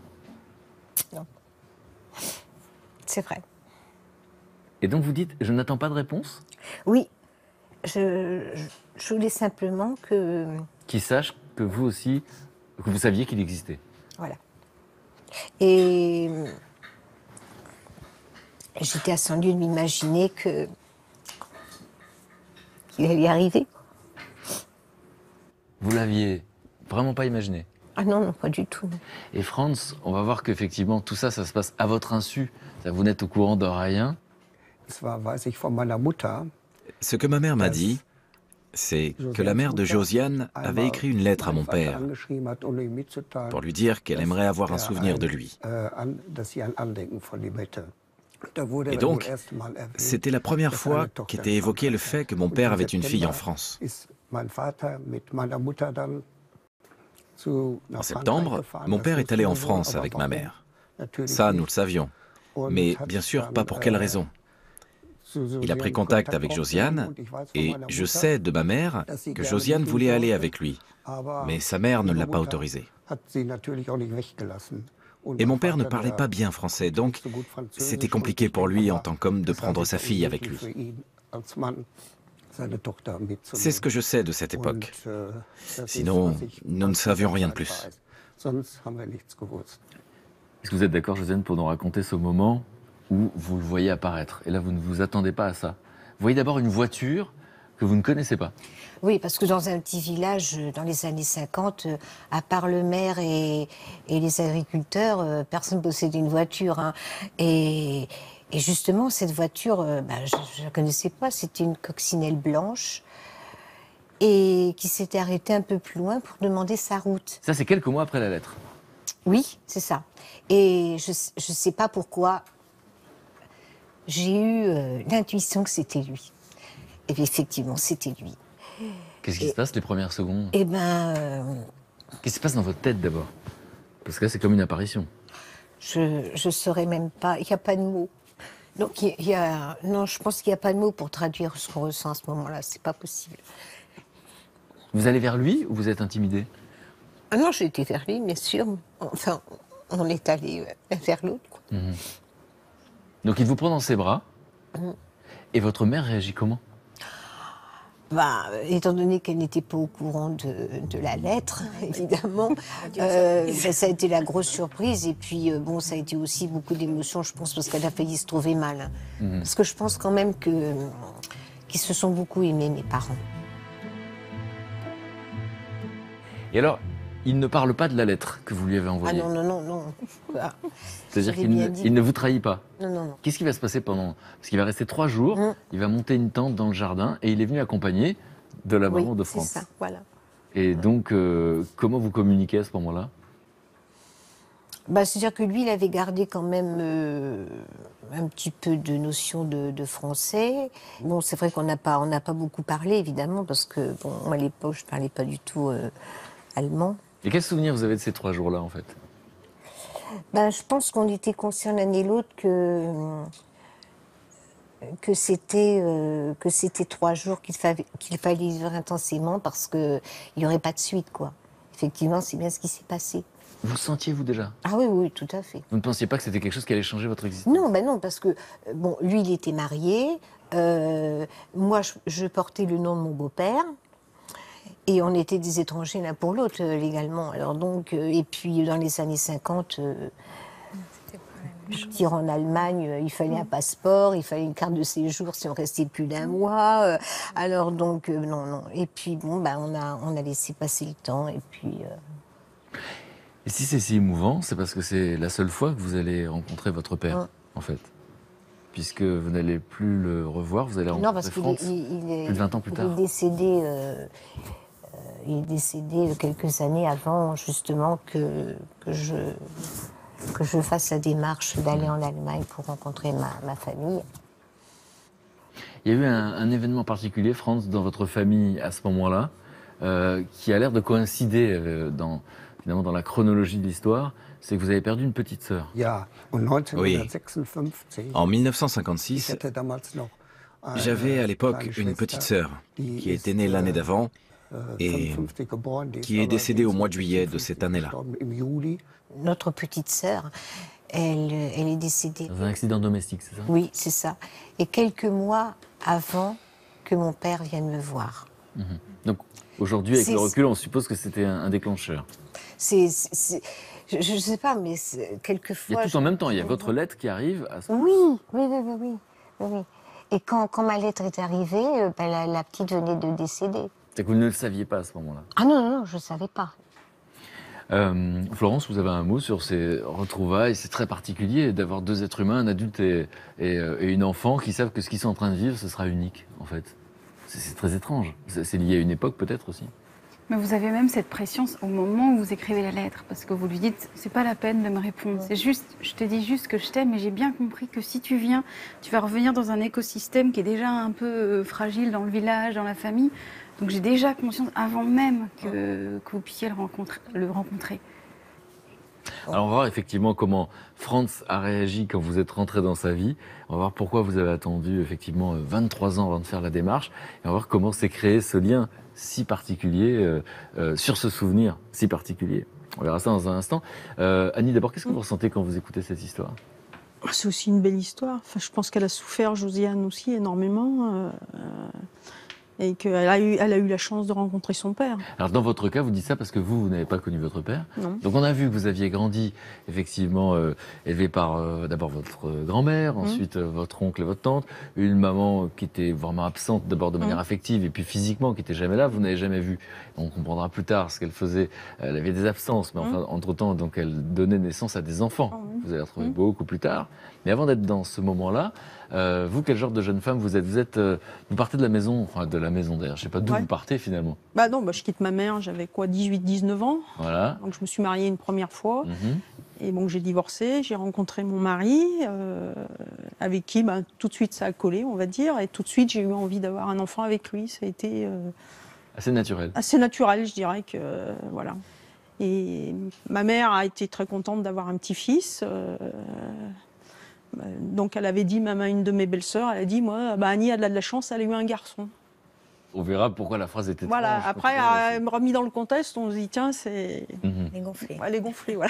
C'est vrai. Et donc vous dites « je n'attends pas de réponse Oui, je, je, je voulais simplement que... ». Qui sache que vous aussi, que vous saviez qu'il existait. Voilà. Et j'étais à cent lieues de m'imaginer que qu'il allait y arriver. Vous l'aviez vraiment pas imaginé. Ah non, non, pas du tout. Et Franz, on va voir qu'effectivement tout ça, ça se passe à votre insu. Ça, vous n'êtes au courant de rien. Das war, weiß ich, von meiner Mutter. Ce que ma mère m'a dit, c'est que la mère de Josiane avait écrit une lettre à mon père pour lui dire qu'elle aimerait avoir un souvenir de lui. Et donc, c'était la première fois qu'était évoqué le fait que mon père avait une fille en France. En septembre, mon père est allé en France avec ma mère. Ça, nous le savions. Mais bien sûr, pas pour quelle raison. Il a pris contact avec Josiane et je sais de ma mère que Josiane voulait aller avec lui, mais sa mère ne l'a pas autorisé. Et mon père ne parlait pas bien français, donc c'était compliqué pour lui en tant qu'homme de prendre sa fille avec lui. C'est ce que je sais de cette époque. Sinon, nous ne savions rien de plus. Est-ce que vous êtes d'accord, Josiane, pour nous raconter ce moment où vous le voyez apparaître? Et là, vous ne vous attendez pas à ça. Vous voyez d'abord une voiture que vous ne connaissez pas. Oui, parce que dans un petit village, dans les années cinquante, à part le maire et, et les agriculteurs, personne ne possédait une voiture. Hein. Et, et justement, cette voiture, bah, je ne la connaissais pas. C'était une coccinelle blanche et qui s'était arrêtée un peu plus loin pour demander sa route. Ça, c'est quelques mois après la lettre. Oui, c'est ça. Et je ne sais pas pourquoi, j'ai eu euh, l'intuition que c'était lui. Et bien, effectivement, c'était lui. Qu'est-ce qui et, se passe les premières secondes? Eh ben... Euh, Qu'est-ce qui se passe dans votre tête d'abord? Parce que là, c'est comme une apparition. Je ne saurais même pas, il n'y a pas de mots. Donc, il y a, non, je pense qu'il n'y a pas de mots pour traduire ce qu'on ressent à ce moment-là, c'est pas possible. Vous allez vers lui ou vous êtes intimidée? Ah non, j'ai été vers lui, bien sûr. Enfin, on est allé vers l'autre. Mmh. Donc il vous prend dans ses bras. Mmh. Et votre mère réagit comment? Bah, étant donné qu'elle n'était pas au courant de, de la lettre, évidemment, euh, ça, ça a été la grosse surprise. Et puis, euh, bon, ça a été aussi beaucoup d'émotions, je pense, parce qu'elle a failli se trouver mal. Hein. Mmh. Parce que je pense quand même que, qu'ils se sont beaucoup aimés, mes parents. Et alors, il ne parle pas de la lettre que vous lui avez envoyée? Ah non, non, non, non. Ah. C'est-à-dire qu'il ne, il ne vous trahit pas? Non, non, non. Qu'est-ce qui va se passer pendant... Parce qu'il va rester trois jours, mmh. il va monter une tente dans le jardin et il est venu accompagné de la maman oui, de France. c'est ça, voilà. Et donc, euh, comment vous communiquez à ce moment-là? Bah, c'est-à-dire que lui, il avait gardé quand même euh, un petit peu de notion de, de français. Bon, c'est vrai qu'on n'a pas, on n'a pas beaucoup parlé, évidemment, parce que, bon, moi, à l'époque, je ne parlais pas du tout euh, allemand. Et quel souvenir vous avez de ces trois jours-là, en fait? Ben, je pense qu'on était conscients l'un et l'autre que, que c'était euh, que c'était trois jours qu'il fallait, qu'il fallait vivre intensément parce qu'il n'y aurait pas de suite, quoi. Effectivement, c'est bien ce qui s'est passé. Vous le sentiez, vous, déjà? Ah oui, oui, tout à fait. Vous ne pensiez pas que c'était quelque chose qui allait changer votre existence? Non, ben non, parce que, bon, lui, il était marié. Euh, moi, je, je portais le nom de mon beau-père. Et on était des étrangers l'un pour l'autre, euh, légalement. Alors donc, euh, et puis dans les années cinquante, euh, partir en Allemagne, euh, il fallait un passeport, il fallait une carte de séjour si on restait plus d'un mois. Euh, alors donc, euh, non, non. Et puis bon, bah, on, a, on a laissé passer le temps. Et puis. Euh... Et si c'est si émouvant, c'est parce que c'est la seule fois que vous allez rencontrer votre père, mmh. en fait. Puisque vous n'allez plus le revoir, vous allez rencontrer non, parce France qu'il est, il est, plus de vingt ans plus il tard. Est décédé, euh, il est décédé quelques années avant, justement, que, que, je, que je fasse la démarche d'aller en Allemagne pour rencontrer ma, ma famille. Il y a eu un, un événement particulier, France, dans votre famille à ce moment-là, euh, qui a l'air de coïncider euh, dans, finalement, dans la chronologie de l'histoire. C'est que vous avez perdu une petite sœur. Oui. En mille neuf cent cinquante-six, j'avais à l'époque une petite sœur qui était née l'année d'avant et qui est décédée au mois de juillet de cette année-là. Notre petite sœur, elle, elle est décédée. Dans un accident domestique, c'est ça? Oui, c'est ça. Et quelques mois avant que mon père vienne me voir. Mmh. Donc aujourd'hui, avec le recul, on suppose que c'était un, un déclencheur. C'est... Je ne sais pas, mais quelquefois... Il y a tout en même temps, il y a votre lettre qui arrive à ce oui, oui, oui, oui, oui, oui. Et quand, quand ma lettre est arrivée, ben, la, la petite venait de décéder. C'est que vous ne le saviez pas à ce moment-là? Ah non, non, non, je ne savais pas. Euh, Florence, vous avez un mot sur ces retrouvailles? C'est très particulier d'avoir deux êtres humains, un adulte et, et, et une enfant, qui savent que ce qu'ils sont en train de vivre, ce sera unique, en fait. C'est très étrange. C'est lié à une époque, peut-être, aussi? Mais vous avez même cette pression au moment où vous écrivez la lettre, parce que vous lui dites, c'est pas la peine de me répondre, c'est juste, je te dis juste que je t'aime, mais j'ai bien compris que si tu viens, tu vas revenir dans un écosystème qui est déjà un peu fragile dans le village, dans la famille. Donc j'ai déjà conscience, avant même que, que vous puissiez le rencontrer, le rencontrer. Alors on va voir effectivement comment Franz a réagi quand vous êtes rentré dans sa vie. On va voir pourquoi vous avez attendu effectivement vingt-trois ans avant de faire la démarche. Et on va voir comment s'est créé ce lien si particulier euh, euh, sur ce souvenir si particulier. On verra ça dans un instant. Euh, Annie, d'abord, qu'est-ce que vous ressentez quand vous écoutez cette histoire ? C'est aussi une belle histoire. Enfin, je pense qu'elle a souffert, Josiane aussi, énormément. Euh, et qu'elle a eu, elle a eu la chance de rencontrer son père. Alors dans votre cas, vous dites ça parce que vous, vous n'avez pas connu votre père. Non. Donc on a vu que vous aviez grandi, effectivement, euh, élevé par euh, d'abord votre grand-mère, mmh. ensuite euh, votre oncle et votre tante, une maman qui était vraiment absente d'abord de manière mmh. affective et puis physiquement qui n'était jamais là, vous n'avez jamais vu. On comprendra plus tard ce qu'elle faisait. Elle avait des absences, mais enfin, mmh. entre-temps, donc elle donnait naissance à des enfants. Mmh. Vous allez retrouver mmh. beaucoup plus tard. Mais avant d'être dans ce moment-là, euh, vous, quel genre de jeune femme vous êtes Vous êtes, euh, vous partez de la maison, enfin de la maison d'ailleurs, je ne sais pas d'où ouais. vous partez finalement. Bah non, bah, je quitte ma mère, j'avais quoi, dix-huit dix-neuf ans. Voilà. Donc je me suis mariée une première fois. Mmh. Et bon, j'ai divorcé, j'ai rencontré mon mari, euh, avec qui bah, tout de suite ça a collé, on va dire. Et tout de suite, j'ai eu envie d'avoir un enfant avec lui. Ça a été... Euh, assez naturel. Assez naturel, je dirais que... Euh, voilà. Et ma mère a été très contente d'avoir un petit-fils. Euh, Donc elle avait dit, même à une de mes belles-sœurs, elle a dit, moi, bah, Annie a de la chance, elle a eu un garçon. On verra pourquoi la phrase était Voilà, étrange, après, elle me remis dans le contexte, on se dit, tiens, c'est... Mmh. Elle est gonflée. Elle est gonflée, voilà.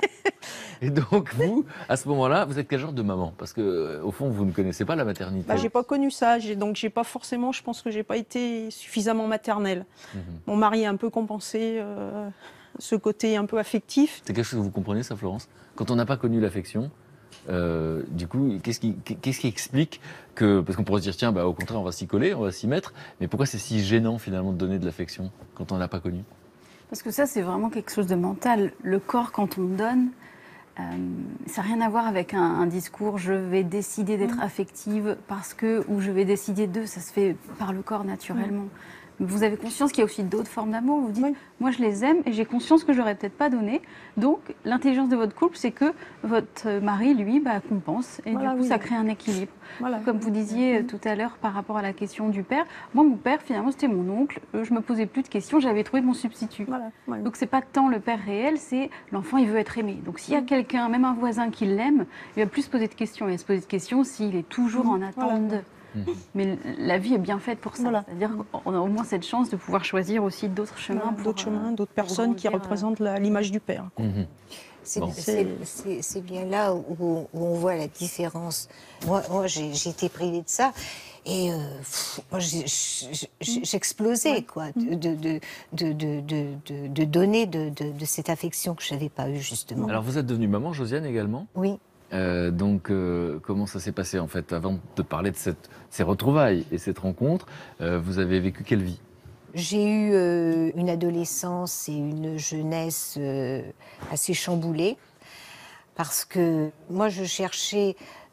Et donc vous, à ce moment-là, vous êtes quel genre de maman? Parce que au fond, vous ne connaissez pas la maternité. Bah, j'ai pas connu ça, j'ai, donc j'ai pas forcément, je pense que j'ai pas été suffisamment maternelle. Mmh. Mon mari a un peu compensé euh, ce côté un peu affectif. C'est quelque chose que vous comprenez, ça, Florence? Quand on n'a pas connu l'affection, Euh, du coup, qu'est-ce qui, qu'est-ce qui explique que... Parce qu'on pourrait se dire, tiens, bah, au contraire, on va s'y coller, on va s'y mettre. Mais pourquoi c'est si gênant, finalement, de donner de l'affection quand on ne l'a pas connu? Parce que ça, c'est vraiment quelque chose de mental. Le corps, quand on donne, euh, ça n'a rien à voir avec un, un discours, je vais décider d'être mmh. affective parce que, ou je vais décider de, ça se fait par le corps naturellement. Mmh. Vous avez conscience qu'il y a aussi d'autres formes d'amour. Vous vous dites, oui. moi je les aime et j'ai conscience que je n'aurais peut-être pas donné. Donc l'intelligence de votre couple, c'est que votre mari, lui, bah, compense. Et voilà, du coup, oui. ça crée un équilibre. Voilà. Comme vous disiez tout à l'heure par rapport à la question du père. Moi, mon père, finalement, c'était mon oncle. Je ne me posais plus de questions. J'avais trouvé mon substitut. Voilà. Oui. Donc ce n'est pas tant le père réel, c'est l'enfant, il veut être aimé. Donc s'il y a quelqu'un, même un voisin qui l'aime, il va plus se poser de questions. Il va se poser de questions s'il est toujours mmh. en attente voilà. de... Mmh. Mais la vie est bien faite pour ça. Voilà. C'est-à-dire qu'on a au moins cette chance de pouvoir choisir aussi d'autres chemins. Voilà, d'autres euh, chemins, d'autres personnes qui représentent la, l'image du père. Mmh. C'est, bon. c'est, c'est, c'est bien là où, où on voit la différence. Moi, moi j'ai, j'ai été privée de ça. Et euh, pff, moi, j'ai, j'ai, j'explosais, ouais. quoi, de, de, de, de, de, de, de donner de, de, de cette affection que je n'avais pas eue, justement. Alors, vous êtes devenue maman, Josiane, également? Oui. Euh, donc, euh, comment ça s'est passé en fait? Avant de parler de cette, ces retrouvailles et cette rencontre, euh, vous avez vécu quelle vie? J'ai eu euh, une adolescence et une jeunesse euh, assez chamboulée parce que moi je cherchais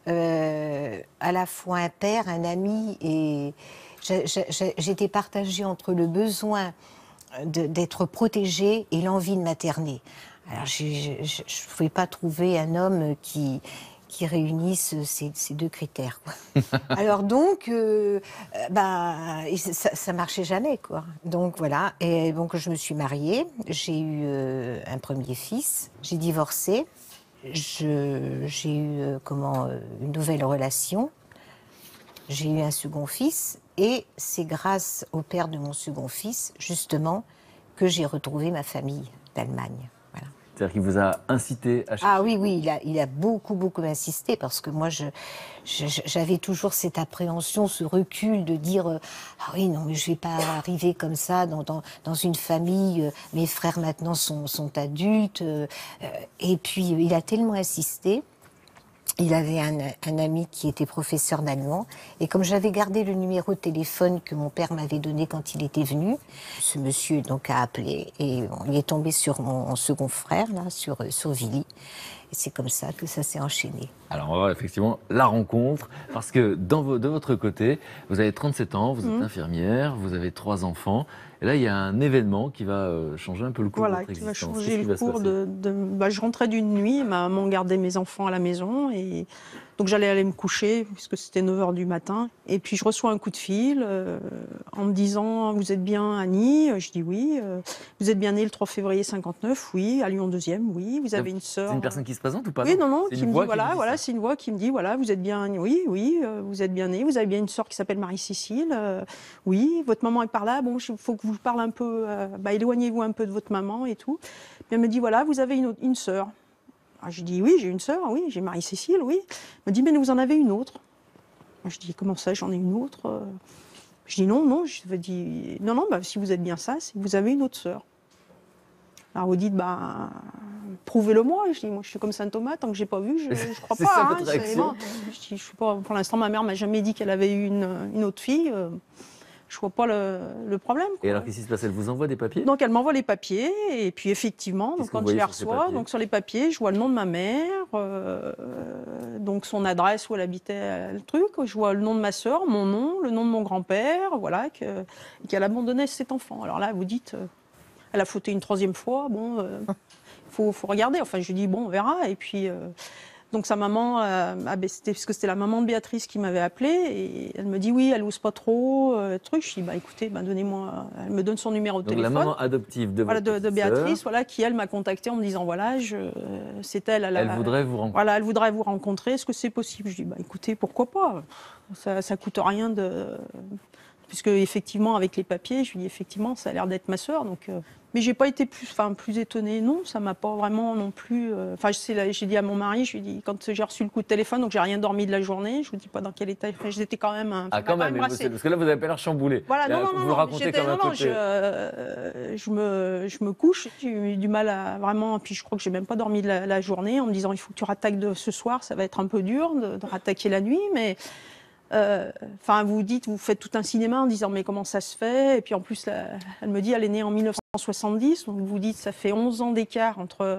euh, à la fois un père, un ami et j'étais partagée entre le besoin de, d'être protégée et l'envie de materner. Alors, je ne pouvais pas trouver un homme qui, qui réunisse ces, ces deux critères, quoi. Alors donc, euh, bah, ça ne marchait jamais, quoi. Donc voilà, et donc je me suis mariée, j'ai eu euh, un premier fils, j'ai divorcé, je, j'ai eu euh, comment, une nouvelle relation, j'ai eu un second fils, et c'est grâce au père de mon second fils, justement, que j'ai retrouvé ma famille d'Allemagne. C'est-à-dire qu'il vous a incité à chercher. Ah oui, oui, il a, il a beaucoup, beaucoup insisté parce que moi, je, je, j'avais toujours cette appréhension, ce recul de dire euh, ah oui, non, mais je vais pas arriver comme ça dans, dans, dans une famille. Euh, mes frères maintenant sont, sont adultes. Euh, et puis, il a tellement insisté. Il avait un, un ami qui était professeur d'allemand. Et comme j'avais gardé le numéro de téléphone que mon père m'avait donné quand il était venu, ce monsieur donc a appelé et on y est tombé sur mon second frère, là, sur, sur Willy. Et c'est comme ça que ça s'est enchaîné. Alors on va voir effectivement la rencontre, parce que dans vo- de votre côté, vous avez trente-sept ans, vous êtes mmh. infirmière, vous avez trois enfants. Et là, il y a un événement qui va euh, changer un peu le cours voilà, de votre existence. Voilà, qui va changer le cours de... de bah, je rentrais d'une nuit, ma maman gardait mes enfants à la maison et Donc j'allais aller me coucher, puisque c'était neuf heures du matin. Et puis je reçois un coup de fil euh, en me disant « Vous êtes bien Annie ?» Je dis « Oui. Euh, »« Vous êtes bien née le trois février cinquante-neuf ?»« Oui. »« À Lyon deuxième ?»« Oui. »« Vous avez une sœur. » C'est une personne qui se présente ou pas? Oui, non, non, qui me dit, voilà, qui voilà, c'est une voix qui me dit, voilà, vous êtes bien, oui, oui, euh, vous êtes bien née, vous avez bien une sœur qui s'appelle Marie-Cécile, euh, oui, votre maman est par là, bon, il faut que vous parle un peu, euh, bah, éloignez-vous un peu de votre maman et tout. Puis elle me dit, voilà, vous avez une, une sœur. Ah, je dis, oui, j'ai une sœur, oui, j'ai Marie-Cécile, oui. Elle me dit, mais vous en avez une autre. Je dis, comment ça, j'en ai une autre? Je dis, non, non, je dis, non, non, bah, si vous êtes bien ça, c'est que vous avez une autre sœur. Alors vous dites, bah, prouvez-le moi. Je dis, moi je suis comme Saint Thomas, tant que j'ai pas vu, je ne crois pas. Ça, hein, votre réaction. Je dis, je suis pas, pour l'instant, ma mère m'a jamais dit qu'elle avait eu une, une autre fille. Euh, je vois pas le, le problème. Quoi. Et alors qu'est-ce qui se passe? Elle vous envoie des papiers? Donc elle m'envoie les papiers, et puis effectivement, donc, quand je les reçois, donc sur les papiers, je vois le nom de ma mère, euh, donc son adresse où elle habitait, le truc, je vois le nom de ma sœur, mon nom, le nom de mon grand-père, voilà, que, qu'elle abandonnait cet enfant. Alors là, vous dites. Euh, Elle a fauté une troisième fois, bon, il euh, faut, faut regarder. Enfin, je lui dis, bon, on verra. Et puis, euh, donc sa maman, euh, ah, ben, c'était, parce que c'était la maman de Béatrice qui m'avait appelée, et elle me dit, oui, elle n'ose pas trop, euh, truc. Je dis, bah écoutez, bah, donnez-moi, elle me donne son numéro de donc téléphone. La maman adoptive de, voilà, votre de, de Béatrice, sœur. Voilà, qui elle m'a contactée en me disant, voilà, je, c'est elle. Elle, elle a, voudrait vous rencontrer. Voilà, elle voudrait vous rencontrer. Est-ce que c'est possible? Je dis, bah écoutez, pourquoi pas? Ça, ça coûte rien de. Puisque effectivement, avec les papiers, je lui dis effectivement, ça a l'air d'être ma sœur. Donc, euh... mais j'ai pas été plus, enfin, plus étonnée. Non, ça m'a pas vraiment non plus. Euh... Enfin, j'ai dit à mon mari, je lui dis quand j'ai reçu le coup de téléphone, donc j'ai rien dormi de la journée. Je vous dis pas dans quel état. Enfin, j'étais quand même. Un... Ah, quand même. Vous, parce que là, vous avez pas l'air chamboulé. Voilà, non, non, vous non, le racontez comme non, un non, côté... je, euh, je me, je me couche. J'ai eu du mal à vraiment. Puis je crois que j'ai même pas dormi de la, la journée en me disant il faut que tu rattaques de ce soir. Ça va être un peu dur de, de rattaquer la nuit, mais. Enfin, euh, vous dites, vous faites tout un cinéma en disant mais comment ça se fait? Et puis en plus, la, elle me dit, elle est née en mille neuf cent soixante-dix, donc vous dites, ça fait onze ans d'écart entre euh,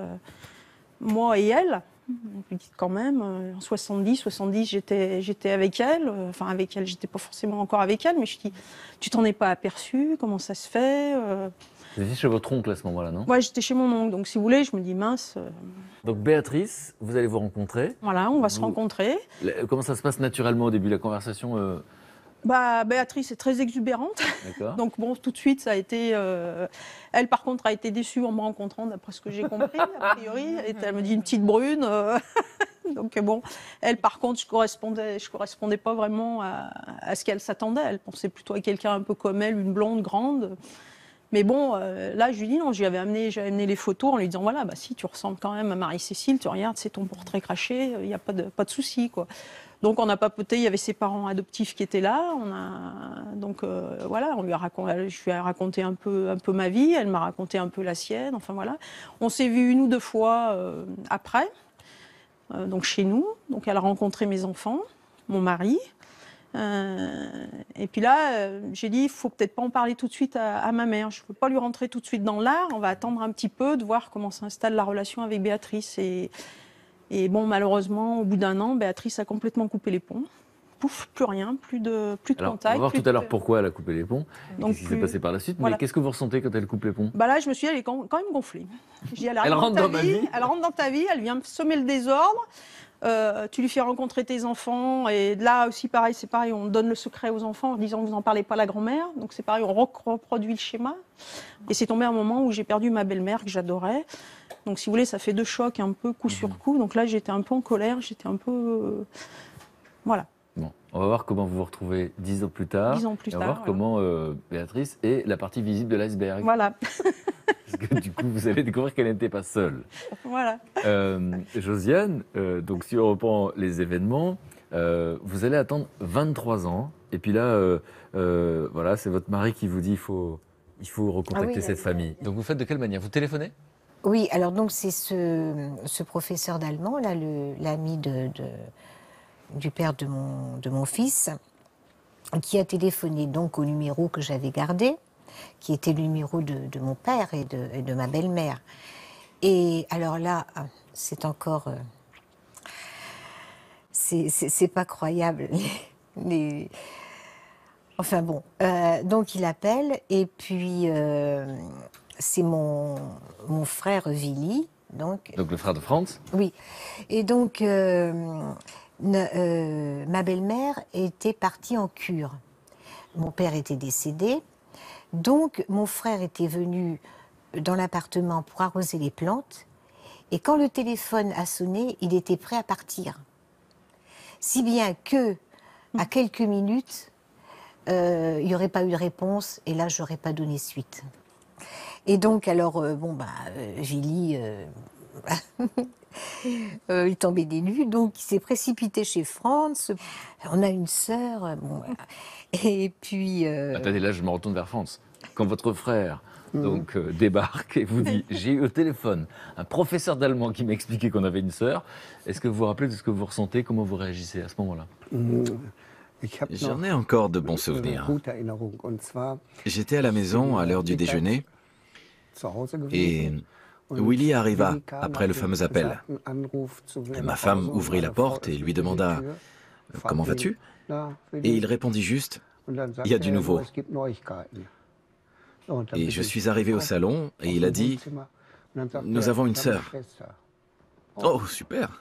moi et elle. Vous dites quand même, euh, en soixante-dix, soixante-dix, j'étais, j'étais avec elle. Euh, enfin, avec elle, j'étais pas forcément encore avec elle, mais je dis, tu t'en es pas aperçu? Comment ça se fait? euh, Vous étiez chez votre oncle à ce moment-là, non? Ouais, j'étais chez mon oncle, donc si vous voulez, je me dis mince. Euh... Donc Béatrice, vous allez vous rencontrer. Voilà, on va vous... se rencontrer. Comment ça se passe naturellement au début, la conversation euh... Bah, Béatrice est très exubérante. Donc bon, tout de suite, ça a été... Euh... Elle, par contre, a été déçue en me rencontrant, d'après ce que j'ai compris, a priori. Elle, elle me dit une petite brune. Euh... Donc bon, elle, par contre, je correspondais, je correspondais pas vraiment à, à ce qu'elle s'attendait. Elle pensait plutôt à quelqu'un un peu comme elle, une blonde grande. Mais bon, euh, là, je lui dis non, je lui avais amené, j'avais amené les photos en lui disant voilà, bah si, tu ressembles quand même à Marie-Cécile, tu regardes, c'est ton portrait craché, il n'y a pas de, pas de souci, quoi. Donc on a papoté, il y avait ses parents adoptifs qui étaient là, on a, donc euh, voilà, on lui a raconté, je lui ai raconté un peu, un peu ma vie, elle m'a raconté un peu la sienne, enfin voilà. On s'est vu une ou deux fois euh, après, euh, donc chez nous, donc elle a rencontré mes enfants, mon mari. Euh, et puis là, euh, j'ai dit, il faut peut-être pas en parler tout de suite à, à ma mère. Je ne peux pas lui rentrer tout de suite dans l'art. On va attendre un petit peu de voir comment s'installe la relation avec Béatrice. Et, et bon, malheureusement, au bout d'un an, Béatrice a complètement coupé les ponts. Pouf, plus rien, plus de, plus de Alors, contact. On va voir tout de... à l'heure pourquoi elle a coupé les ponts, Donc, qu'est-ce qui plus... s'est passé par la suite. Voilà. Mais qu'est-ce que vous ressentez quand elle coupe les ponts? Bah là, je me suis dit, elle est quand même gonflée. Je dis, elle, elle rentre dans, dans ma vie, vie. Elle rentre dans ta vie, elle vient semer le désordre. Euh, tu lui fais rencontrer tes enfants et là aussi pareil, c'est pareil, on donne le secret aux enfants en disant vous n'en parlez pas à la grand-mère, donc c'est pareil, on reproduit le schéma. Et c'est tombé un moment où j'ai perdu ma belle-mère que j'adorais, donc si vous voulez ça fait deux chocs un peu coup sur coup, donc là j'étais un peu en colère, j'étais un peu... Euh... Voilà. Bon, on va voir comment vous vous retrouvez dix ans plus tard. Dix ans plus et on tard. va voir voilà. comment euh, Béatrice est la partie visible de l'iceberg. Voilà. Parce que du coup, vous allez découvrir qu'elle n'était pas seule. Voilà. Euh, Josiane, euh, donc si on reprend les événements, euh, vous allez attendre vingt-trois ans. Et puis là, euh, euh, voilà, c'est votre mari qui vous dit il faut, il faut recontacter ah oui, cette euh, famille. Donc vous faites de quelle manière? Vous téléphonez? Oui, alors donc c'est ce, ce professeur d'allemand, là, le, l'ami de, de, du père de mon, de mon fils, qui a téléphoné donc au numéro que j'avais gardé, qui était le numéro de, de mon père et de, et de ma belle-mère. Et alors là, c'est encore... Euh, c'est, c'est, c'est pas croyable. Les, les... Enfin bon, euh, donc il appelle, et puis euh, c'est mon, mon frère Willy. Donc, donc le frère de Franz. Oui. Et donc, euh, euh, ma belle-mère était partie en cure. Mon père était décédé, donc mon frère était venu dans l'appartement pour arroser les plantes, et quand le téléphone a sonné, il était prêt à partir. Si bien que, à quelques minutes, euh, il n'y aurait pas eu de réponse, et là, je n'aurais pas donné suite. Et donc, alors, euh, bon, bah, euh, Gilly, euh, euh, il tombait des nues, donc il s'est précipité chez Franz. On a une sœur, bon, voilà. Et puis... Euh... Attendez, là, je me retourne vers Franz. Quand votre frère donc, euh, débarque et vous dit « J'ai eu au téléphone un professeur d'allemand qui m'a expliqué qu'on avait une sœur », est-ce que vous vous rappelez de ce que vous ressentez? Comment vous réagissez à ce moment-là? J'en ai encore de bons souvenirs. J'étais à la maison à l'heure du déjeuner et Willy arriva après le fameux appel. Ma femme ouvrit la porte et lui demanda « Comment vas-tu ?» Et il répondit juste « Il y a du nouveau ». Et je suis arrivé au salon et il a dit « Nous avons une sœur ». Oh, super!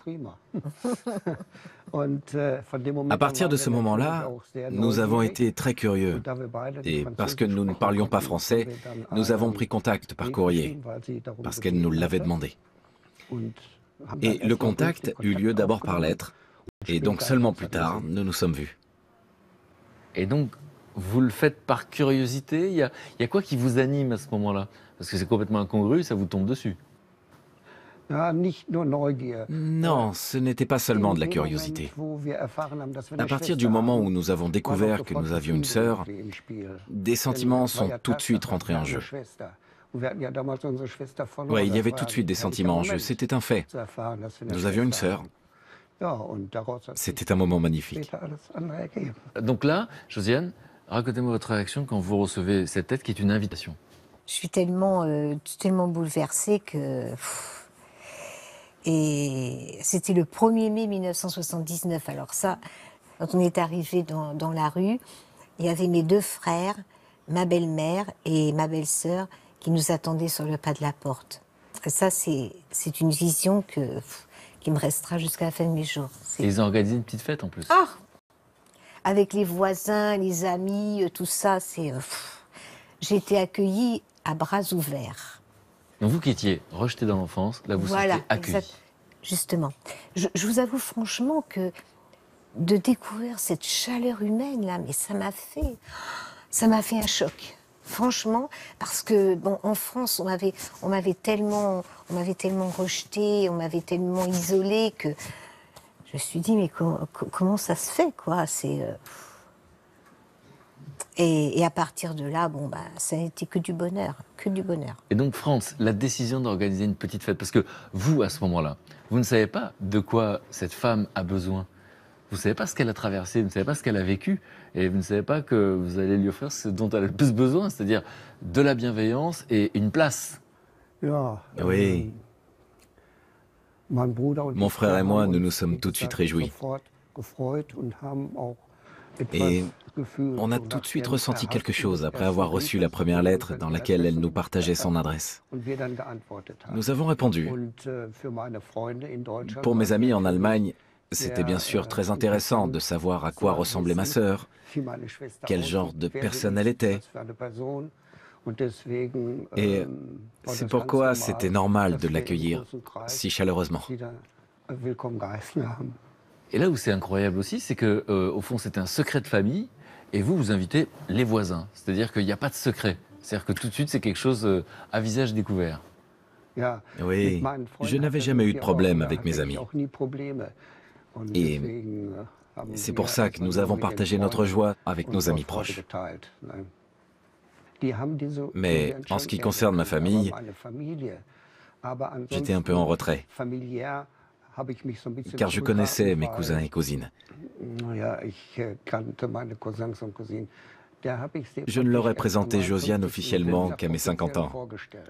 À partir de ce moment-là, nous avons été très curieux. Et parce que nous ne parlions pas français, nous avons pris contact par courrier, parce qu'elle nous l'avait demandé. Et le contact eut lieu d'abord par lettre, et donc seulement plus tard, nous nous sommes vus. Et donc, vous le faites par curiosité? Il y a, il y a quoi qui vous anime à ce moment-là? Parce que c'est complètement incongru, ça vous tombe dessus. Non, ce n'était pas seulement de la curiosité. À partir du moment où nous avons découvert que nous avions une sœur, des sentiments sont tout de suite rentrés en jeu. Oui, il y avait tout de suite des sentiments en jeu, c'était un fait. Nous avions une sœur. C'était un moment magnifique. Donc là, Josiane, racontez-moi votre réaction quand vous recevez cette lettre qui est une invitation. Je suis tellement, euh, tellement bouleversée que... Et c'était le premier mai mille neuf cent soixante-dix-neuf. Alors ça, quand on est arrivé dans, dans la rue, il y avait mes deux frères, ma belle-mère et ma belle-sœur qui nous attendaient sur le pas de la porte. Et ça, c'est une vision que, qui me restera jusqu'à la fin de mes jours. Et ils ont organisé une petite fête en plus. Ah, avec les voisins, les amis, tout ça, c'est... J'ai été accueillie à bras ouverts. Donc vous qui étiez rejeté dans l'enfance, là vous voilà, sentez accueilli. Exact, justement. Je, je vous avoue franchement que de découvrir cette chaleur humaine là, mais ça m'a fait, ça m'a fait un choc. Franchement, parce que bon, en France, on m'avait, on m'avait tellement, on m'avait tellement rejeté, on m'avait tellement isolé que je me suis dit mais comment, comment ça se fait quoi? C'est euh... Et, et à partir de là, bon, bah, ça n'était que du bonheur, que du bonheur. Et donc, Franz, la décision d'organiser une petite fête, parce que vous, à ce moment-là, vous ne savez pas de quoi cette femme a besoin. Vous ne savez pas ce qu'elle a traversé, vous ne savez pas ce qu'elle a vécu, et vous ne savez pas que vous allez lui offrir ce dont elle a le plus besoin, c'est-à-dire de la bienveillance et une place. Oui. Mon frère et moi, nous nous sommes tout de suite réjouis. Et on a tout de suite ressenti quelque chose après avoir reçu la première lettre dans laquelle elle nous partageait son adresse. Nous avons répondu. Pour mes amis en Allemagne, c'était bien sûr très intéressant de savoir à quoi ressemblait ma sœur, quel genre de personne elle était. Et c'est pourquoi c'était normal de l'accueillir si chaleureusement. Et là où c'est incroyable aussi, c'est que euh, au fond, c'est un secret de famille, et vous, vous invitez les voisins. C'est-à-dire qu'il n'y a pas de secret. C'est-à-dire que tout de suite, c'est quelque chose euh, à visage découvert. Oui, je n'avais jamais eu de problème avec mes amis. Et c'est pour ça que nous avons partagé notre joie avec nos amis proches. Mais en ce qui concerne ma famille, j'étais un peu en retrait. Car je connaissais mes cousins et cousines. Je ne leur ai présenté Josiane officiellement qu'à mes cinquante ans.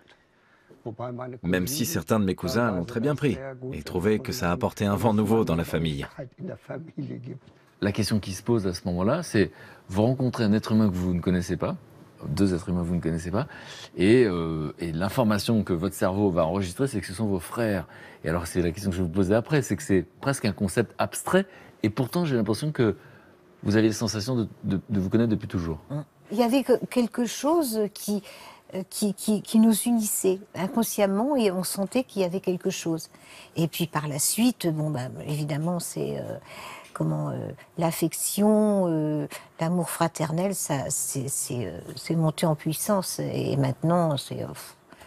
Même si certains de mes cousins l'ont très bien pris et trouvaient que ça apportait un vent nouveau dans la famille. La question qui se pose à ce moment-là, c'est vous rencontrez un être humain que vous ne connaissez pas, deux êtres humains que vous ne connaissez pas, et, euh, et l'information que votre cerveau va enregistrer, c'est que ce sont vos frères. Et alors c'est la question que je vais vous poser après, c'est que c'est presque un concept abstrait Et pourtant, j'ai l'impression que vous aviez la sensation de, de, de vous connaître depuis toujours. Il y avait quelque chose qui, qui, qui, qui nous unissait inconsciemment et on sentait qu'il y avait quelque chose. Et puis par la suite, bon, bah, évidemment, c'est... Euh, comment euh, l'affection, euh, l'amour fraternel, ça, c'est, c'est, euh, c'est monté en puissance. Et maintenant, c'est, euh,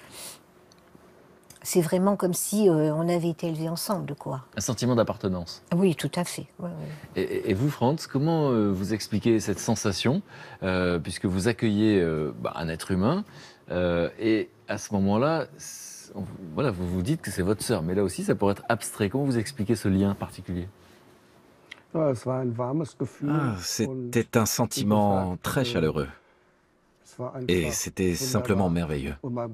c'est vraiment comme si euh, on avait été élevés ensemble, quoi. Un sentiment d'appartenance. Oui, tout à fait. Ouais, ouais. Et, et vous, Franz, comment euh, vous expliquez cette sensation, euh, puisque vous accueillez euh, bah, un être humain, euh, et à ce moment-là, voilà, vous vous dites que c'est votre sœur, mais là aussi, ça pourrait être abstrait. Comment vous expliquez ce lien particulier ? Ah, c'était un sentiment très chaleureux. Et c'était simplement merveilleux.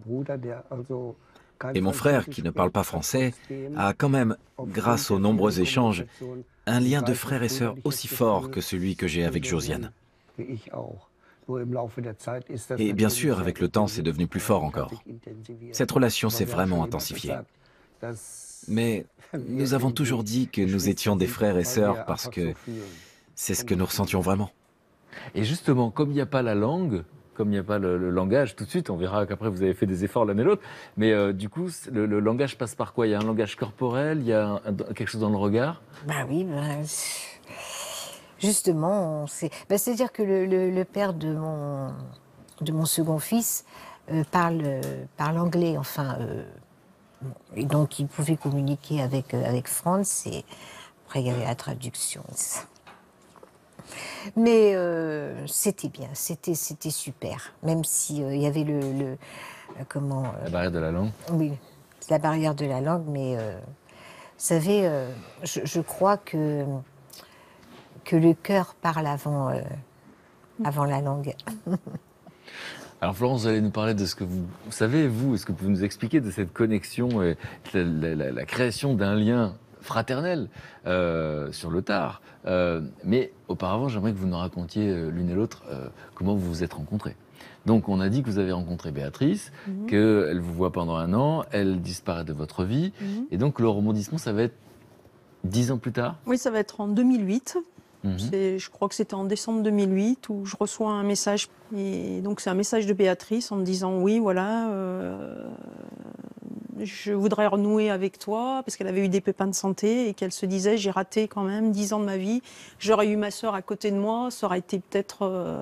Et mon frère, qui ne parle pas français, a quand même, grâce aux nombreux échanges, un lien de frère et sœur aussi fort que celui que j'ai avec Josiane. Et bien sûr, avec le temps, c'est devenu plus fort encore. Cette relation s'est vraiment intensifiée. Mais nous avons toujours dit que nous étions des frères et sœurs parce que c'est ce que nous ressentions vraiment. Et justement, comme il n'y a pas la langue, comme il n'y a pas le, le langage, tout de suite, on verra qu'après vous avez fait des efforts l'un et l'autre, mais euh, du coup, le, le langage passe par quoi? Il y a un langage corporel, il y a un, un, quelque chose dans le regard? Ben oui, ben, justement, c'est, ben, c'est-à-dire que le, le, le père de mon, de mon second fils euh, parle, parle anglais, enfin... Euh, Et donc, il pouvait communiquer avec, euh, avec Franz, et après, il y avait la traduction. Mais euh, c'était bien, c'était, c'était super, même si euh, il y avait le... le euh, comment, euh, la barrière de la langue. Oui, la barrière de la langue, mais euh, vous savez, euh, je, je crois que, que le cœur parle avant, euh, avant la langue. Alors Florence, vous allez nous parler de ce que vous, vous savez, vous, est-ce que vous pouvez nous expliquer de cette connexion et la, la, la, la création d'un lien fraternel euh, sur le tard. Euh, mais auparavant, j'aimerais que vous nous racontiez euh, l'une et l'autre euh, comment vous vous êtes rencontrés. Donc on a dit que vous avez rencontré Béatrice, mmh. qu'elle vous voit pendant un an, elle disparaît de votre vie, mmh. et donc le rebondissement, ça va être dix ans plus tard? Oui, ça va être en deux mille huit. C'est, je crois que c'était en décembre deux mille huit où je reçois un message. Et donc c'est un message de Béatrice en me disant oui, voilà, euh, je voudrais renouer avec toi parce qu'elle avait eu des pépins de santé et qu'elle se disait j'ai raté quand même dix ans de ma vie. J'aurais eu ma sœur à côté de moi, ça aurait été peut-être euh,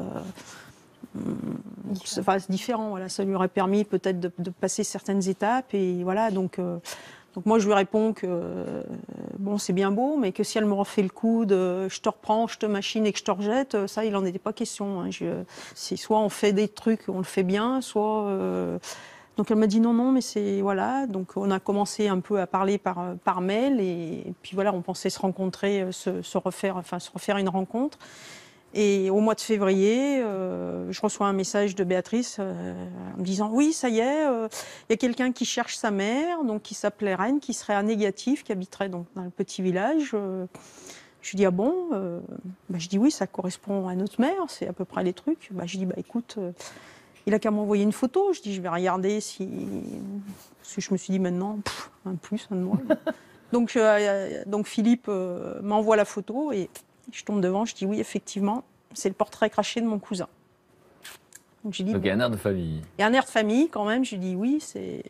enfin, différent. Voilà, ça lui aurait permis peut-être de, de passer certaines étapes et voilà donc. Euh, Donc moi, je lui réponds que euh, bon, c'est bien beau, mais que si elle me refait le coup de je te reprends, je te machine et que je te rejette, ça, il n'en était pas question. Hein. Je, c'est soit on fait des trucs, on le fait bien, soit... Euh... Donc elle m'a dit non, non, mais c'est... Voilà. Donc on a commencé un peu à parler par, par mail et, et puis voilà, on pensait se rencontrer, se, se, refaire, enfin, se refaire une rencontre. Et au mois de février, euh, je reçois un message de Béatrice euh, en me disant « Oui, ça y est, il euh, y a quelqu'un qui cherche sa mère, donc qui s'appelait Reine, qui serait A négatif, qui habiterait donc, dans le petit village. Euh, » Je lui dis « Ah bon euh, ?» bah, Je dis « Oui, ça correspond à notre mère, c'est à peu près les trucs. Bah, » Je dis bah, « Écoute, euh, il a qu'à m'envoyer une photo. » Je dis « Je vais regarder si... » Parce que je me suis dit maintenant, pff, un plus, un de moins. donc, euh, donc Philippe euh, m'envoie la photo et... Je tombe devant, je dis oui, effectivement, c'est le portrait craché de mon cousin. Donc, dit, Donc il y a un air de famille. Il y a un air de famille quand même, je dis oui, c'est...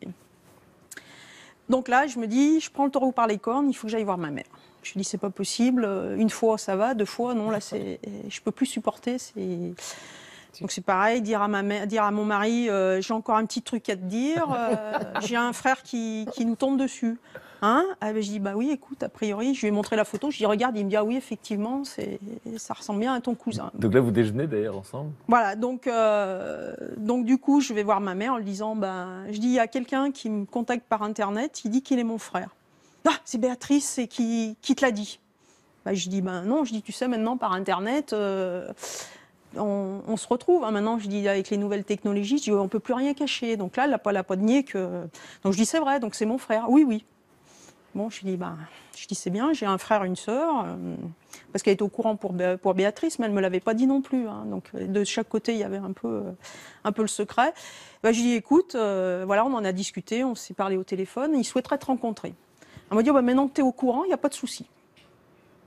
Donc là, je me dis, je prends le taureau par les cornes, il faut que j'aille voir ma mère. Je dis, c'est pas possible, une fois ça va, deux fois, non, là, c'est... je peux plus supporter, c'est... Donc c'est pareil, dire à, ma mère, dire à mon mari, euh, j'ai encore un petit truc à te dire, euh, j'ai un frère qui, qui nous tombe dessus. Hein ah ben, je dis, bah oui, écoute, a priori, je lui ai montré la photo, je dis, regarde, il me dit, ah oui, effectivement, c'est, ça ressemble bien à ton cousin. Donc là, vous déjeunez d'ailleurs ensemble? Voilà, donc, euh, donc du coup, je vais voir ma mère en lui disant, bah, je dis, il y a quelqu'un qui me contacte par Internet, il dit qu'il est mon frère. Ah, c'est Béatrice et qui, qui te l'a dit. Bah, je dis, bah non, je dis, tu sais, maintenant, par Internet... Euh, On, on se retrouve. Hein. Maintenant, je dis, avec les nouvelles technologies, je dis, on ne peut plus rien cacher. Donc là, elle n'a pas, pas de nier que... Donc je dis, c'est vrai, donc c'est mon frère. Oui, oui. Bon, je dis, bah, je dis, c'est bien, j'ai un frère, une sœur. Euh, parce qu'elle était au courant pour, Bé pour Béatrice, mais elle ne me l'avait pas dit non plus. Hein. Donc de chaque côté, il y avait un peu, euh, un peu le secret. Bah, je dis, écoute, euh, voilà, on en a discuté, on s'est parlé au téléphone, il souhaiterait te rencontrer. Elle m'a dit, oh, bah, maintenant que tu es au courant, il n'y a pas de souci.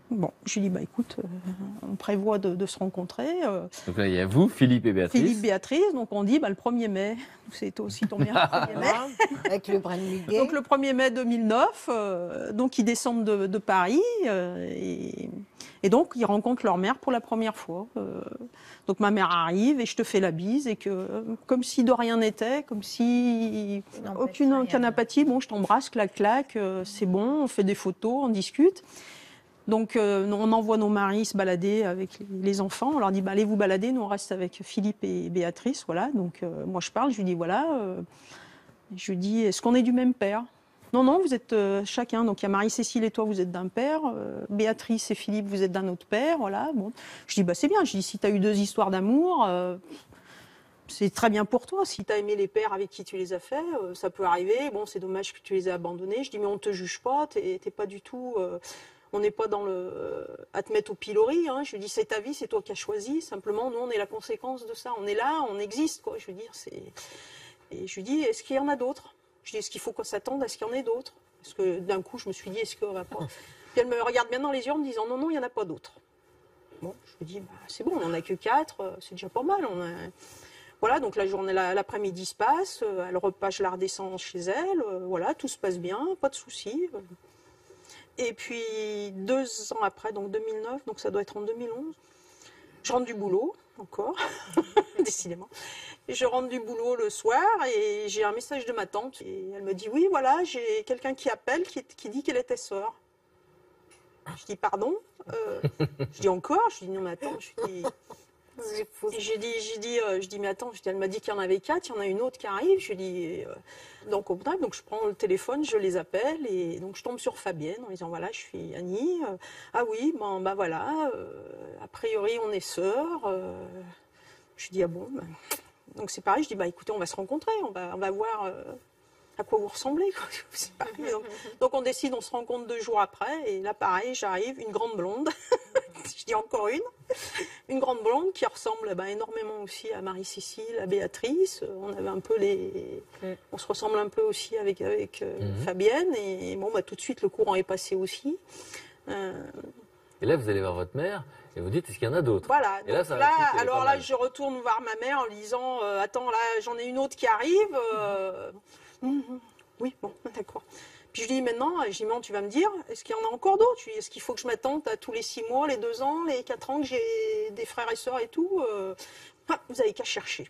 Bon, je lui dis, bah écoute, euh, on prévoit de, de se rencontrer. Euh, donc là, il y a vous, Philippe et Béatrice. Philippe, Béatrice, donc on dit, bah, le premier mai, c'est aussi tombé un premier mai. Avec le brin de muguet. Donc le premier mai deux mille neuf, euh, donc ils descendent de, de Paris, euh, et, et donc ils rencontrent leur mère pour la première fois. Euh, donc ma mère arrive et je te fais la bise, et que, comme si de rien n'était, comme si aucune aucun apathie, bon, je t'embrasse, clac, clac, euh, c'est bon, on fait des photos, on discute. Donc euh, on envoie nos maris se balader avec les enfants, on leur dit bah, allez vous balader, nous on reste avec Philippe et Béatrice, voilà. Donc euh, moi je parle, je lui dis voilà, euh, je lui dis est-ce qu'on est du même père? Non, non, vous êtes euh, chacun, donc il y a Marie-Cécile et toi vous êtes d'un père, euh, Béatrice et Philippe vous êtes d'un autre père, voilà. Bon. Je dis bah c'est bien, je dis si tu as eu deux histoires d'amour, euh, c'est très bien pour toi, si tu as aimé les pères avec qui tu les as fait, euh, ça peut arriver, bon c'est dommage que tu les aies abandonnés, je dis mais on ne te juge pas, t'es pas du tout... Euh, on n'est pas dans le à te mettre au pilori. Hein. Je lui dis c'est ta vie, c'est toi qui as choisi. Simplement, nous on est la conséquence de ça. On est là, on existe, quoi. Je veux dire, c'est. Et je lui dis est-ce qu'il y en a d'autres? Je dis est-ce qu'il faut qu'on s'attende à ce qu'il y en ait d'autres? Parce que d'un coup, je me suis dit est-ce qu'on va pas. Puis elle me regarde bien dans les yeux en me disant non non, il y en a pas d'autres. Bon, je lui dis bah, c'est bon, on en a que quatre, c'est déjà pas mal. On a... Voilà, donc la journée, l'après-midi se passe. Elle repasse, je la redescends chez elle. Voilà, tout se passe bien, pas de soucis. Et puis, deux ans après, donc deux mille neuf, donc ça doit être en deux mille onze, je rentre du boulot, encore, décidément. Je rentre du boulot le soir et j'ai un message de ma tante. Et elle me dit, oui, voilà, j'ai quelqu'un qui appelle, qui, qui dit qu'elle était sœur. Je dis, pardon euh, Je dis, encore? Je dis, non, mais attends, je dis... Et j'ai dit, j'ai dit, euh, je dis, mais attends, je dis, elle m'a dit qu'il y en avait quatre, il y en a une autre qui arrive. Je dis, euh, donc, au donc je prends le téléphone, je les appelle, et donc je tombe sur Fabienne en disant, voilà, je suis Annie. Euh, ah oui, bon, bah voilà, euh, a priori, on est sœurs. Euh, je dis, ah bon, bah. Donc c'est pareil, je dis, bah écoutez, on va se rencontrer, on va, on va voir euh, à quoi vous ressemblez. Quoi. Donc, donc on décide, on se rencontre deux jours après, et là, pareil, j'arrive, une grande blonde. Je dis encore une, une grande blonde qui ressemble bah, énormément aussi à Marie-Cécile, à Béatrice. On avait un peu les, on se ressemble un peu aussi avec avec euh, mm-hmm. Fabienne. Et bon, bah tout de suite le courant est passé aussi. Euh... Et là, vous allez voir votre mère et vous dites est-ce qu'il y en a d'autres? Voilà. Et là, ça là alors là, je retourne voir ma mère en lui disant euh, attends, là, j'en ai une autre qui arrive. Euh... Mm-hmm. Oui, bon, d'accord. Puis je lui dis maintenant, Jimon, tu vas me dire, est-ce qu'il y en a encore d'autres? Est-ce qu'il faut que je m'attende à tous les six mois, les deux ans, les quatre ans que j'ai des frères et sœurs et tout euh, ah, vous n'avez qu'à chercher.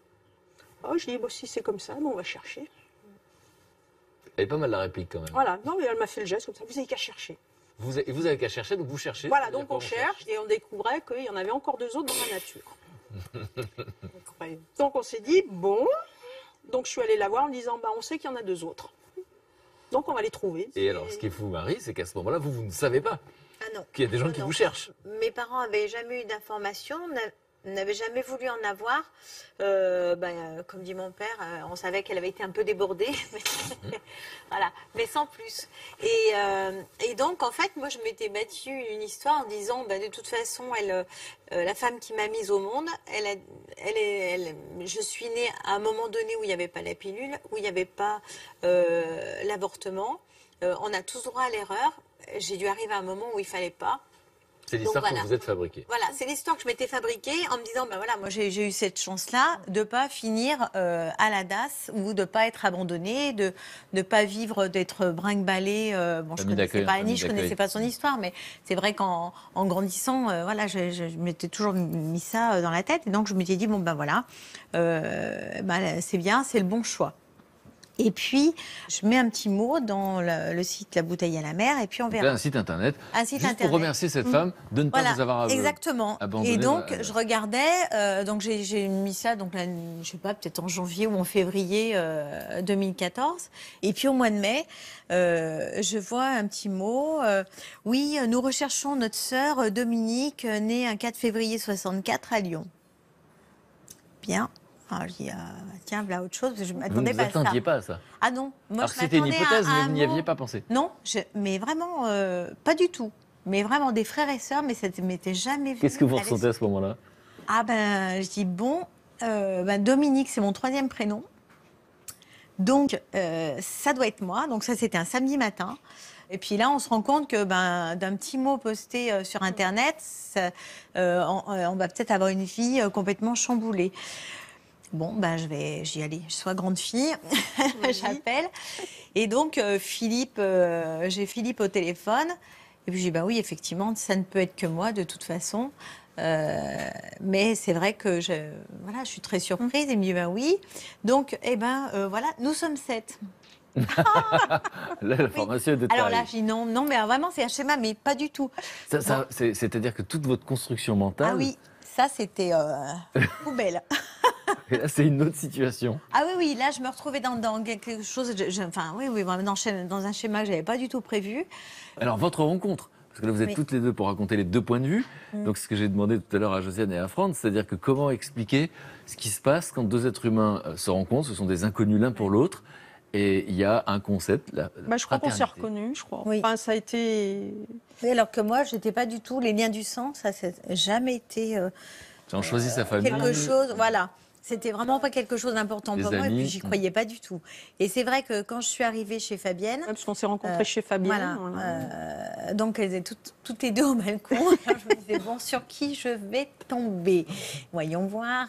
Oh, je dis, bon, si c'est comme ça, bon, on va chercher. Elle est pas mal la réplique quand même. Voilà, non, mais elle m'a fait le geste comme ça, vous avez qu'à chercher. Vous avez, vous avez qu'à chercher, donc vous cherchez. Voilà, donc on, on cherche, cherche et on découvrait qu'il y en avait encore deux autres dans la nature. Donc on s'est dit, bon, donc je suis allée la voir en me disant, bah, on sait qu'il y en a deux autres. Donc on va les trouver. Et alors, ce qui est fou, Marie, c'est qu'à ce moment-là, vous, vous ne savez pas ah qu'il y a des gens non, qui non. vous cherchent. Mes parents n'avaient jamais eu d'informations, n'avaient jamais voulu en avoir. Euh, ben, comme dit mon père, on savait qu'elle avait été un peu débordée. Mais voilà, mais sans plus. Et, euh, et donc, en fait, moi, je m'étais battue une histoire en disant, ben, de toute façon, elle, euh, la femme qui m'a mise au monde, elle, a, elle, est, elle, je suis née à un moment donné où il n'y avait pas la pilule, où il n'y avait pas euh, l'avortement. Euh, on a tous droit à l'erreur. J'ai dû arriver à un moment où il ne fallait pas. C'est l'histoire voilà. que vous êtes fabriquée. Voilà, c'est l'histoire que je m'étais fabriquée en me disant, ben voilà, moi j'ai eu cette chance-là de ne pas finir euh, à la D A S ou de ne pas être abandonnée, de ne pas vivre, d'être brinque-ballée. Euh, bon, je ne connaissais pas Annie, je ne connaissais pas son histoire, mais c'est vrai qu'en en grandissant, euh, voilà, je, je, je m'étais toujours mis ça dans la tête. Et donc je m'étais dit, bon ben voilà, euh, ben, c'est bien, c'est le bon choix. Et puis, je mets un petit mot dans le, le site La Bouteille à la mer, et puis on verra. Là, un site internet. Un site juste internet. Pour remercier cette mmh. femme de ne voilà, pas vous avoir ab exactement. abandonné. Et donc, euh, je regardais, euh, donc j'ai mis ça, donc là, je sais pas, peut-être en janvier ou en février euh, deux mille quatorze. Et puis au mois de mai, euh, je vois un petit mot. Euh, oui, nous recherchons notre sœur Dominique, née un quatre février soixante-quatre à Lyon. Bien. Alors, je dis, euh, tiens, voilà autre chose, parce que je ne m'attendais pas à ça. Vous ne attendiez pas à ça? Ah non. Moi, alors c'était une hypothèse, à, à mais vous n'y aviez pas pensé? Non, je, mais vraiment, euh, pas du tout. Mais vraiment des frères et sœurs, mais ça ne m'était jamais vu. Qu'est-ce que vous ressentez à ce moment-là? Ah ben, je dis, bon, euh, ben, Dominique, c'est mon troisième prénom. Donc, euh, ça doit être moi. Donc ça, c'était un samedi matin. Et puis là, on se rend compte que ben, d'un petit mot posté euh, sur Internet, ça, euh, on, on va peut-être avoir une vie euh, complètement chamboulée. Bon, ben, je vais, j'y aller. Je sois grande fille, oui. J'appelle. Et donc, euh, Philippe, euh, j'ai Philippe au téléphone. Et puis, je dis, ben oui, effectivement, ça ne peut être que moi, de toute façon. Euh, mais c'est vrai que je, voilà, je suis très surprise. Il me dit, ben oui. Donc, eh ben, euh, voilà, nous sommes sept. Là, l'information oui. est de taille. Alors là, je dis non, non, mais vraiment, c'est un schéma, mais pas du tout. Ça, ça, c'est, c'est-à-dire que toute votre construction mentale... Ah oui, ça, c'était euh, poubelle. Et là, c'est une autre situation. Ah oui, oui, là, je me retrouvais dans, dans quelque chose... Je, je, enfin, oui, oui, dans, dans un schéma que je n'avais pas du tout prévu. Alors, votre rencontre, parce que là, vous êtes oui. toutes les deux pour raconter les deux points de vue. Mmh. Donc, ce que j'ai demandé tout à l'heure à Josiane et à Franz, c'est-à-dire que comment expliquer ce qui se passe quand deux êtres humains se rencontrent, ce sont des inconnus l'un pour l'autre, et il y a un concept, la bah, je crois qu'on s'est reconnus, je crois. Oui. Enfin, ça a été... Oui, alors que moi, je n'étais pas du tout... Les liens du sang, ça n'a jamais été... Euh, on choisit euh, sa famille. Quelque chose, voilà. C'était vraiment pas quelque chose d'important pour moi, et puis j'y croyais pas du tout. Et c'est vrai que quand je suis arrivée chez Fabienne... Ouais, parce qu'on s'est rencontrés euh, chez Fabienne. Voilà, euh, donc elles étaient toutes, toutes les deux au balcon. Alors je me disais, bon, sur qui je vais tomber? Voyons voir.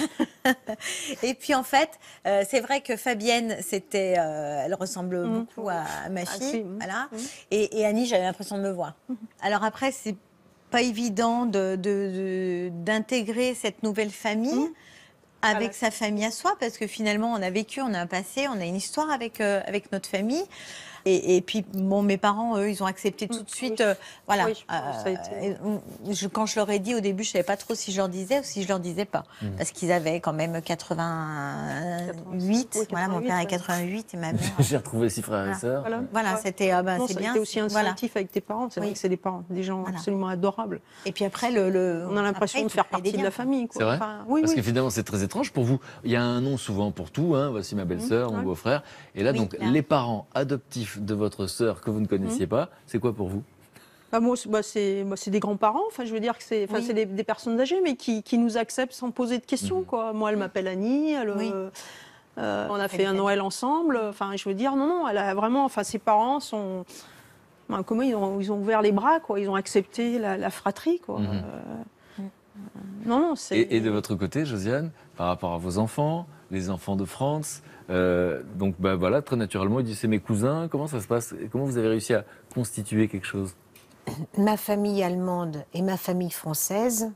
Et puis en fait, euh, c'est vrai que Fabienne, c'était, euh, elle ressemble mmh. beaucoup à, à ma fille. Ah, si. Voilà. Mmh. Et, et Annie, j'avais l'impression de me voir. Mmh. Alors après, c'est pas évident de, de, de, d'intégrer cette nouvelle famille. Mmh. Avec sa famille à soi, parce que finalement, on a vécu, on a un passé, on a une histoire avec, euh, avec notre famille. Et, et puis, bon, mes parents, eux, ils ont accepté tout de suite. Euh, voilà. Oui, je euh, je, quand je leur ai dit au début, je ne savais pas trop si je leur disais ou si je ne leur disais pas. Mmh. Parce qu'ils avaient quand même quatre-vingt-huit. Oui, voilà, mon père est quatre-vingt-huit et ma mère. J'ai retrouvé six frères voilà. et sœurs. Voilà, voilà ouais. c'était euh, ben, c'est bien. C'était aussi instinctif voilà. avec tes parents. C'est oui. vrai que c'est des parents, des gens voilà. absolument adorables. Et puis après, le, le on a l'impression de faire partie de la famille. C'est vrai enfin, oui, Parce oui. que finalement, c'est très étrange pour vous. Il y a un nom souvent pour tout. Hein. Voici ma belle-sœur, mmh. mon beau-frère. Et là, donc, les parents adoptifs de votre sœur que vous ne connaissiez mmh. pas, c'est quoi pour vous? Bah moi, bah c'est bah des grands-parents. Enfin, je veux dire que c'est oui. des, des personnes âgées, mais qui, qui nous acceptent sans poser de questions. Mmh. Quoi. Moi, elle m'appelle Annie. Elle, oui. euh, euh, on a fait elle un fait Noël ensemble. Enfin, je veux dire, non, non, elle a vraiment. Enfin, ses parents sont. Ben, comment ils ont, ils ont ouvert les bras, quoi. Ils ont accepté la, la fratrie, quoi. Mmh. Euh, mmh. non, non, c'est. Et, et de votre côté, Josiane, par rapport à vos enfants, les enfants de France. Euh, donc bah, voilà, très naturellement, il dit c'est mes cousins. Comment ça se passe? Comment vous avez réussi à constituer quelque chose? Ma famille allemande et ma famille française,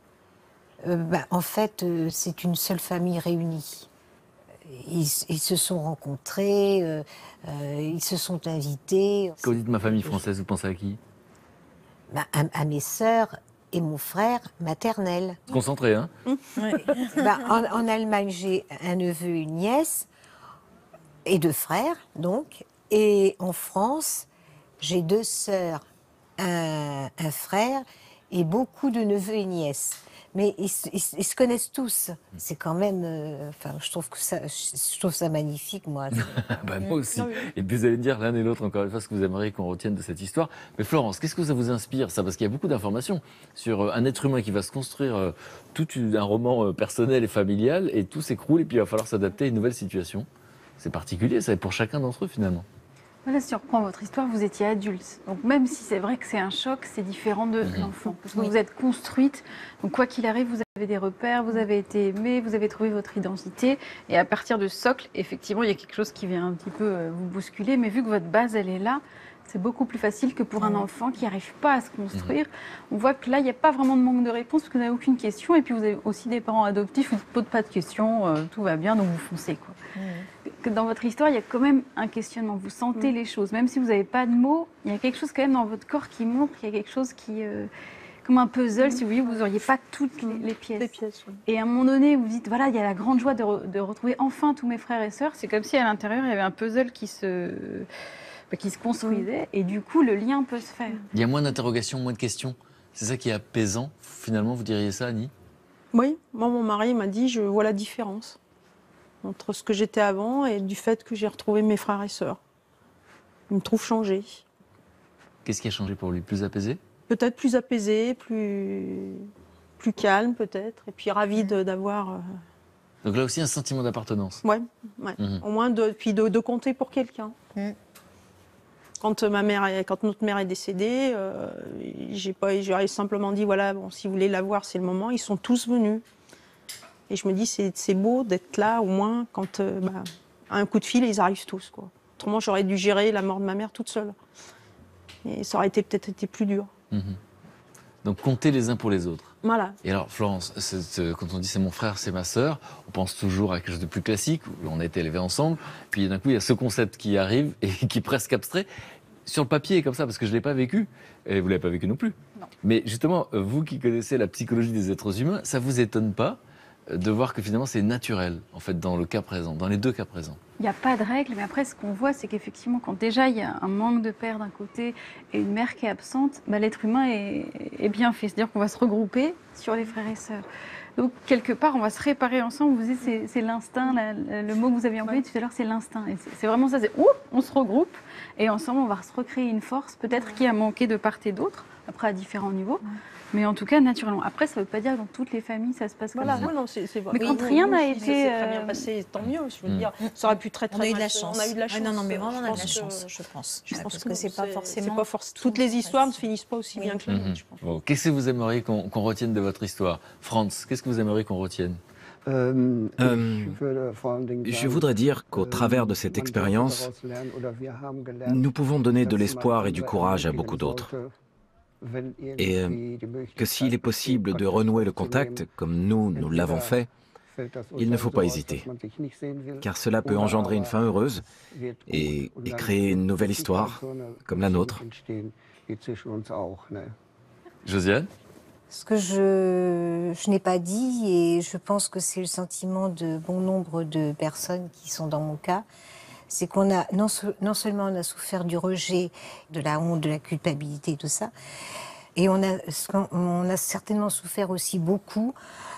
euh, bah, en fait, euh, c'est une seule famille réunie. Ils, ils se sont rencontrés, euh, euh, ils se sont invités. Quand vous dites ma famille française, vous pensez à qui? bah, à, à mes sœurs et mon frère maternel. Concentré, hein? Ouais. bah, en, en Allemagne, j'ai un neveu et une nièce. Et deux frères, donc. Et en France, j'ai deux sœurs, un, un frère et beaucoup de neveux et nièces. Mais ils, ils, ils se connaissent tous. C'est quand même... Euh, enfin, je trouve que ça, je trouve ça magnifique, moi. bah, moi aussi. Et puis vous allez me dire l'un et l'autre, encore une fois, ce que vous aimeriez qu'on retienne de cette histoire. Mais Florence, qu'est-ce que ça vous inspire, ça? Parce qu'il y a beaucoup d'informations sur un être humain qui va se construire euh, tout un roman euh, personnel et familial, et tout s'écroule, et puis il va falloir s'adapter à une nouvelle situation. C'est particulier, ça, pour chacun d'entre eux, finalement. Voilà, si on reprend votre histoire, vous étiez adulte. Donc même si c'est vrai que c'est un choc, c'est différent de mmh. l'enfant. Parce que oui. vous êtes construite. Donc quoi qu'il arrive, vous avez des repères, vous avez été aimée, vous avez trouvé votre identité. Et à partir de ce socle, effectivement, il y a quelque chose qui vient un petit peu vous bousculer. Mais vu que votre base, elle est là, c'est beaucoup plus facile que pour un enfant qui n'arrive pas à se construire. Mmh. On voit que là, il n'y a pas vraiment de manque de réponse parce que vous n'avez aucune question. Et puis vous avez aussi des parents adoptifs, vous ne posez pas de questions, euh, tout va bien, donc vous foncez, quoi. Mmh. Que dans votre histoire, il y a quand même un questionnement. Vous sentez mmh. les choses. Même si vous n'avez pas de mots, il y a quelque chose quand même dans votre corps qui montre qu'il y a quelque chose qui... Euh, comme un puzzle, mmh. si vous voulez, vous n'auriez pas toutes les, les pièces. Les pièces oui. Et à un moment donné, vous dites, voilà, il y a la grande joie de, re, de retrouver enfin tous mes frères et sœurs. C'est comme si à l'intérieur, il y avait un puzzle qui se... qui se construisait, et du coup, le lien peut se faire. Il y a moins d'interrogations, moins de questions. C'est ça qui est apaisant, finalement, vous diriez ça, Annie? Oui, moi, mon mari m'a dit, je vois la différence entre ce que j'étais avant et du fait que j'ai retrouvé mes frères et sœurs. Il me trouve changée. Qu'est-ce qui a changé pour lui? Plus apaisé? Peut-être plus apaisé, plus, plus calme, peut-être, et puis ravi d'avoir... Euh... Donc là aussi, un sentiment d'appartenance. Oui, ouais. mmh. Au moins, de, puis de, de compter pour quelqu'un. Mmh. Quand, ma mère, quand notre mère est décédée, euh, j'ai pas, j'aurais simplement dit, voilà, bon, si vous voulez la voir, c'est le moment. Ils sont tous venus. Et je me dis, c'est beau d'être là, au moins, quand euh, bah, à un coup de fil, ils arrivent tous, quoi. Autrement, j'aurais dû gérer la mort de ma mère toute seule. Et ça aurait été peut-être été plus dur. Mmh. Donc, compter les uns pour les autres. Voilà. Et alors, Florence, c'est, c'est, quand on dit c'est mon frère, c'est ma sœur, on pense toujours à quelque chose de plus classique, où on a été élevés ensemble, puis d'un coup, il y a ce concept qui arrive et qui est presque abstrait. Sur le papier, comme ça, parce que je ne l'ai pas vécu, et vous ne l'avez pas vécu non plus. Non. Mais justement, vous qui connaissez la psychologie des êtres humains, ça ne vous étonne pas de voir que finalement c'est naturel, en fait, dans le cas présent, dans les deux cas présents? Il n'y a pas de règle, mais après, ce qu'on voit, c'est qu'effectivement, quand déjà il y a un manque de père d'un côté et une mère qui est absente, bah, l'être humain est, est bien fait. C'est-à-dire qu'on va se regrouper sur les frères et sœurs. Donc, quelque part, on va se réparer ensemble. Vous dites, c'est l'instinct, le mot que vous avez employé tout à l'heure, c'est l'instinct. C'est vraiment ça, c'est ouh, on se regroupe et ensemble, on va se recréer une force, peut-être qui a manqué de part et d'autre, après à différents niveaux. Mais en tout cas, naturellement. Après, ça ne veut pas dire que dans toutes les familles, ça se passe comme voilà, ça. Ouais, non, c'est, c'est mais quand oui, rien n'a été... été... Ça s'est très euh... bien passé, tant mieux, je veux mmh. dire. Ça aurait pu très, très on a eu de mal la se- chance. On a eu de la chance. Ah, non, non, mais vraiment, on a de la que- chance, je pense. Je Ouais, pense parce que c'est pas forcément... c'est pas forc- Toutes les histoires ne se finissent pas aussi Oui. bien que la Mmh. mienne, je pense. Bon, qu'est-ce que vous aimeriez qu'on qu'on retienne de votre histoire? Franz, qu'est-ce que vous aimeriez qu'on retienne? Ähm, Euh, ich würde vor allen Dingen Je sagen, voudrais dire qu'au ähm, travers de cette man sollte expérience, daraus lernen, oder wir haben gelernt, nous pouvons donner de dass l'espoir man et du andere courage à ermutigen beaucoup d'autres. sollte, wenn Et euh, irgendwie die Möglichkeit que s'il est besteht, possible de Kontakt renouer le aufzunehmen, contact, comme nous, nous l'avons fait, fällt das il ne Urteil faut so pas aus, hésiter, dass man sich nicht sehen will, car cela peut oder engendrer une aber fin heureuse wird gut. et, Und et dann créer une nouvelle wird histoire, so eine comme la Beziehung nôtre. entstehen, wie zwischen uns auch, ne? Josiane? Ce que je, je n'ai pas dit, et je pense que c'est le sentiment de bon nombre de personnes qui sont dans mon cas, c'est qu'on a, non, non seulement on a souffert du rejet, de la honte, de la culpabilité, tout ça, et on a, on a certainement souffert aussi beaucoup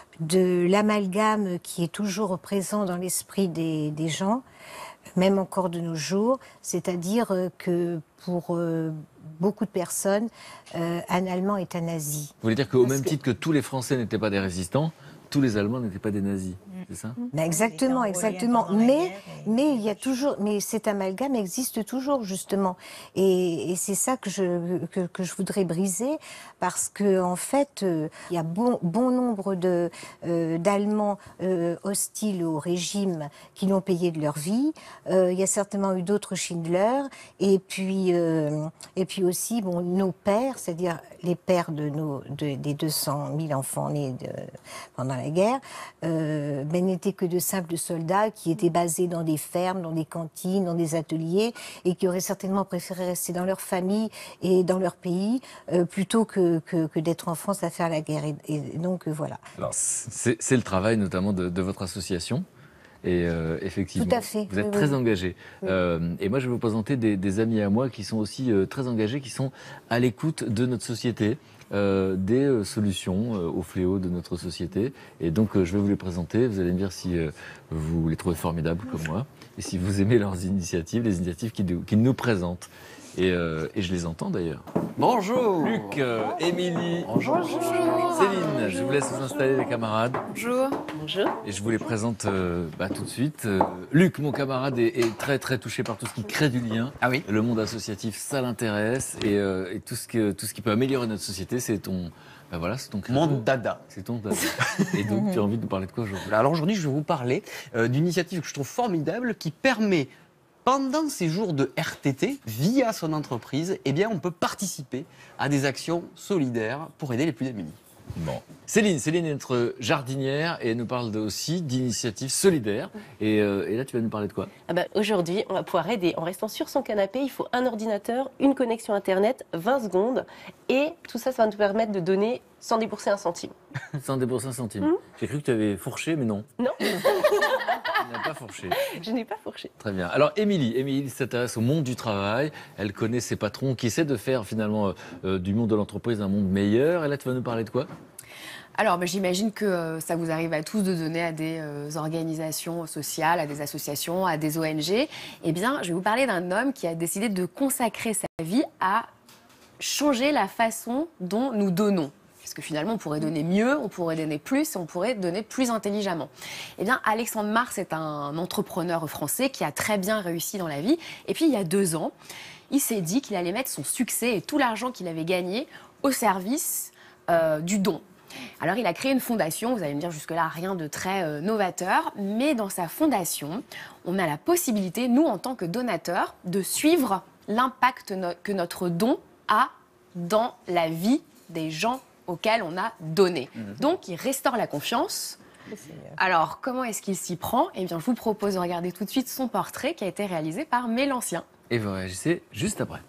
de l'amalgame qui est toujours présent dans l'esprit des, des gens, même encore de nos jours, c'est-à-dire que pour euh, beaucoup de personnes, euh, un Allemand est un nazi. Vous voulez dire qu'au Parce même que- titre que tous les Français n'étaient pas des résistants, tous les Allemands n'étaient pas des nazis, c'est ça? Mais exactement, exactement. Mais, mais il y a toujours, mais cet amalgame existe toujours justement, et, et c'est ça que je que, que je voudrais briser, parce que en fait, euh, il y a bon bon nombre de euh, d'Allemands euh, hostiles au régime qui l'ont payé de leur vie. Euh, il y a certainement eu d'autres Schindler, et puis euh, et puis aussi bon nos pères, c'est-à-dire les pères de nos de, des deux cent mille enfants nés de, pendant la guerre, euh, ben, n'étaient que de simples soldats qui étaient basés dans des fermes, dans des cantines, dans des ateliers, et qui auraient certainement préféré rester dans leur famille et dans leur pays euh, plutôt que, que, que d'être en France à faire la guerre. Et, et donc euh, voilà. Alors, c'est c'est le travail notamment de, de votre association. Et euh, effectivement, Tout à fait, vous êtes oui, très oui. engagé. Oui. Euh, et moi, je vais vous présenter des, des amis à moi qui sont aussi euh, très engagés, qui sont à l'écoute de notre société, euh, des euh, solutions euh, aux fléaux de notre société. Et donc, euh, je vais vous les présenter. Vous allez me dire si euh, vous les trouvez formidables comme moi, et si vous aimez leurs initiatives, les initiatives qu'ils nous- qu'ils nous présentent. Et, euh, et je les entends d'ailleurs. Bonjour. Luc, euh, Émilie, Céline, je vous laisse vous installer les camarades. Bonjour. Bonjour. Et je vous les présente euh, bah, tout de suite. Euh, Luc, mon camarade, est, est très très touché par tout ce qui crée du lien. Ah oui. Le monde associatif, ça l'intéresse. Et, euh, et tout, ce que, tout ce qui peut améliorer notre société, c'est ton... Bah voilà, c'est ton credo. Mon dada. C'est ton dada. Et donc, tu as envie de nous parler de quoi aujourd'hui? Alors aujourd'hui, je vais vous parler euh, d'une initiative que je trouve formidable qui permet, pendant ces jours de R T T, via son entreprise, eh bien, on peut participer à des actions solidaires pour aider les plus démunis. Bon. Céline, Céline est notre jardinière et elle nous parle de- aussi d'initiatives solidaires. Et, euh, et là, tu vas nous parler de quoi? Ah bah, aujourd'hui, on va pouvoir aider en restant sur son canapé. Il faut un ordinateur, une connexion Internet, vingt secondes. Et tout ça, ça va nous permettre de donner sans débourser un centime. Sans débourser un centime. Mmh. J'ai cru que tu avais fourché, mais non. Non, Tu n'as pas fourché. je n'ai pas fourché. Très bien. Alors, Émilie, Émilie s'intéresse au monde du travail. Elle connaît ses patrons qui essaient de faire finalement euh, du monde de l'entreprise un monde meilleur. Et là, tu vas nous parler de quoi? Alors, bah, j'imagine que euh, ça vous arrive à tous de donner à des euh, organisations sociales, à des associations, à des O N G. Eh bien, je vais vous parler d'un homme qui a décidé de consacrer sa vie à changer la façon dont nous donnons. Parce que finalement, on pourrait donner mieux, on pourrait donner plus, et on pourrait donner plus intelligemment. Eh bien, Alexandre Mars est un entrepreneur français qui a très bien réussi dans la vie. Et puis, il y a deux ans, il s'est dit qu'il allait mettre son succès et tout l'argent qu'il avait gagné au service euh, du don. Alors il a créé une fondation, vous allez me dire jusque-là rien de très euh, novateur, mais dans sa fondation, on a la possibilité, nous en tant que donateurs, de suivre l'impact no- que notre don a dans la vie des gens auxquels on a donné. Mmh. Donc il restaure la confiance. Alors comment est-ce qu'il s'y prend? Eh bien je vous propose de regarder tout de suite son portrait qui a été réalisé par Mélancien. Et vous réagissez juste après.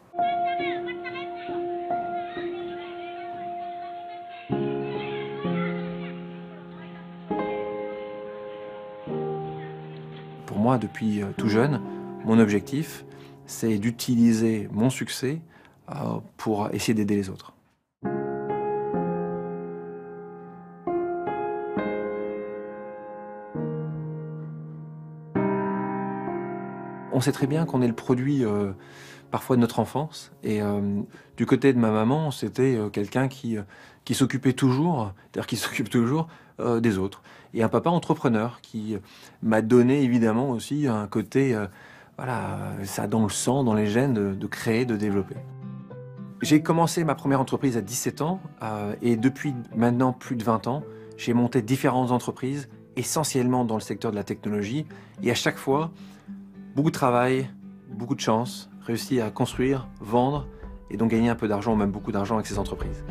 Pour moi, depuis tout jeune, mon objectif, c'est d'utiliser mon succès euh, pour essayer d'aider les autres. On sait très bien qu'on est le produit euh, parfois de notre enfance. Et euh, du côté de ma maman, c'était euh, quelqu'un qui, euh, qui s'occupait toujours, c'est-à-dire qui s'occupe toujours euh, des autres. Et un papa entrepreneur qui euh, m'a donné évidemment aussi un côté, euh, voilà, ça dans le sang, dans les gènes, de, de créer, de développer. J'ai commencé ma première entreprise à dix-sept ans euh, et depuis maintenant plus de vingt ans, j'ai monté différentes entreprises, essentiellement dans le secteur de la technologie. Et à chaque fois, beaucoup de travail, beaucoup de chance, réussi à construire, vendre et donc gagner un peu d'argent, ou même beaucoup d'argent avec ces entreprises.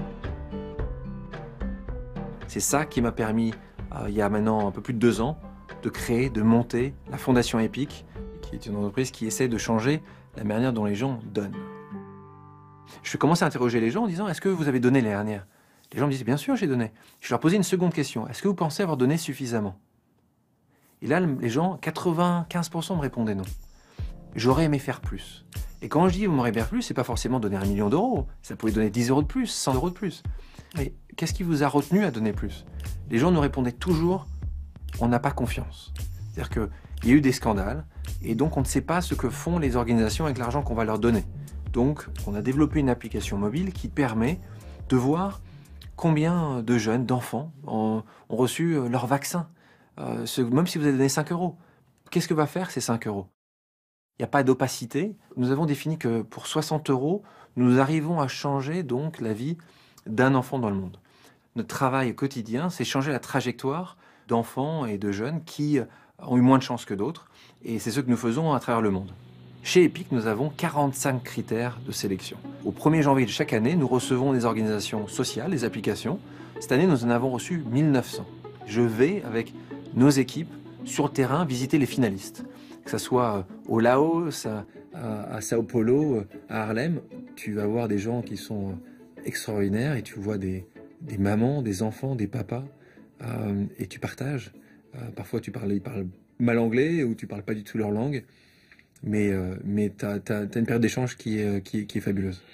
C'est ça qui m'a permis, euh, il y a maintenant un peu plus de deux ans, de créer, de monter la Fondation Epic, qui est une entreprise qui essaie de changer la manière dont les gens donnent. Je commence à interroger les gens en disant « Est-ce que vous avez donné l'année dernière ?» Les gens me disent « Bien sûr, j'ai donné. » Je leur posais une seconde question « Est-ce que vous pensez avoir donné suffisamment ?» Et là, les gens, quatre-vingt-quinze pour cent me répondaient non. J'aurais aimé faire plus. Et quand je dis vous m'aurez bien plus, c'est pas forcément donner un million d'euros. Ça pouvait donner dix euros de plus, cent euros de plus. Mais qu'est-ce qui vous a retenu à donner plus? Les gens nous répondaient toujours on n'a pas confiance. C'est-à-dire qu'il y a eu des scandales et donc on ne sait pas ce que font les organisations avec l'argent qu'on va leur donner. Donc on a développé une application mobile qui permet de voir combien de jeunes, d'enfants ont, ont reçu leur vaccin. Euh, ce, même si vous avez donné cinq euros, qu'est-ce que va faire ces cinq euros? Il n'y a pas d'opacité. Nous avons défini que pour soixante euros, nous arrivons à changer donc la vie d'un enfant dans le monde. Notre travail quotidien, c'est changer la trajectoire d'enfants et de jeunes qui ont eu moins de chance que d'autres. Et c'est ce que nous faisons à travers le monde. Chez Epic, nous avons quarante-cinq critères de sélection. Au premier janvier de chaque année, nous recevons des organisations sociales, des applications. Cette année, nous en avons reçu mille neuf cents. Je vais, avec nos équipes, sur le terrain, visiter les finalistes. Que ce soit au Laos, à, à, à Sao Paulo, à Harlem, tu vas voir des gens qui sont extraordinaires et tu vois des, des mamans, des enfants, des papas, euh, et tu partages. Euh, parfois, tu parles, ils parlent mal anglais ou tu parles pas du tout leur langue, mais, euh, mais tu as, t'as, t'as une période d'échange qui est, qui, qui est fabuleuse.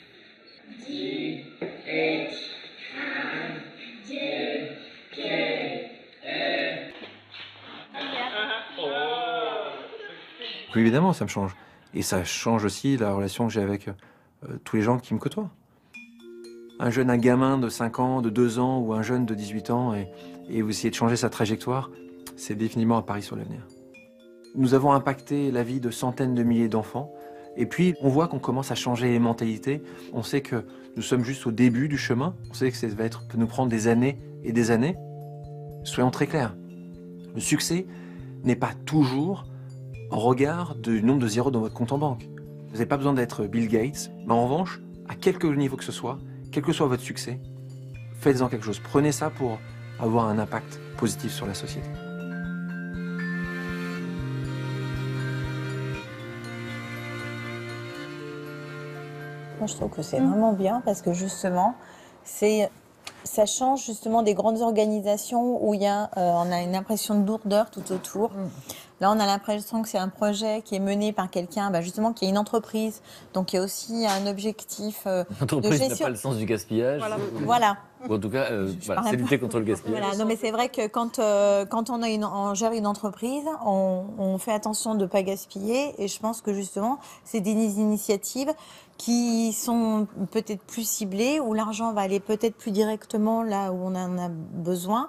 Oui, évidemment, ça me change. Et ça change aussi la relation que j'ai avec euh, tous les gens qui me côtoient. Un jeune, un gamin de cinq ans, de deux ans, ou un jeune de dix-huit ans, et, et vous essayez de changer sa trajectoire, c'est définitivement un pari sur l'avenir. Nous avons impacté la vie de centaines de milliers d'enfants, et puis on voit qu'on commence à changer les mentalités. On sait que nous sommes juste au début du chemin, on sait que ça va être, peut nous prendre des années et des années. Soyons très clairs, le succès n'est pas toujours en regard du nombre de zéros dans votre compte en banque. Vous n'avez pas besoin d'être Bill Gates, mais en revanche, à quelque niveau que ce soit, quel que soit votre succès, faites-en quelque chose. Prenez ça pour avoir un impact positif sur la société. Moi, je trouve que c'est vraiment bien parce que justement, c'est, ça change justement des grandes organisations où il y a, euh, on a une impression de lourdeur tout autour. Mm. Là, on a l'impression que c'est un projet qui est mené par quelqu'un, bah justement, qui est une entreprise. Donc, il y a aussi un objectif euh, L'entreprise de n'a gestion. pas le sens du gaspillage. Voilà. voilà. Ou en tout cas, euh, voilà, c'est lutter contre le gaspillage. Voilà. Non, mais c'est vrai que quand, euh, quand on, a une, on gère une entreprise, on, on fait attention de ne pas gaspiller. Et je pense que justement, c'est des initiatives qui sont peut-être plus ciblées, où l'argent va aller peut-être plus directement là où on en a besoin.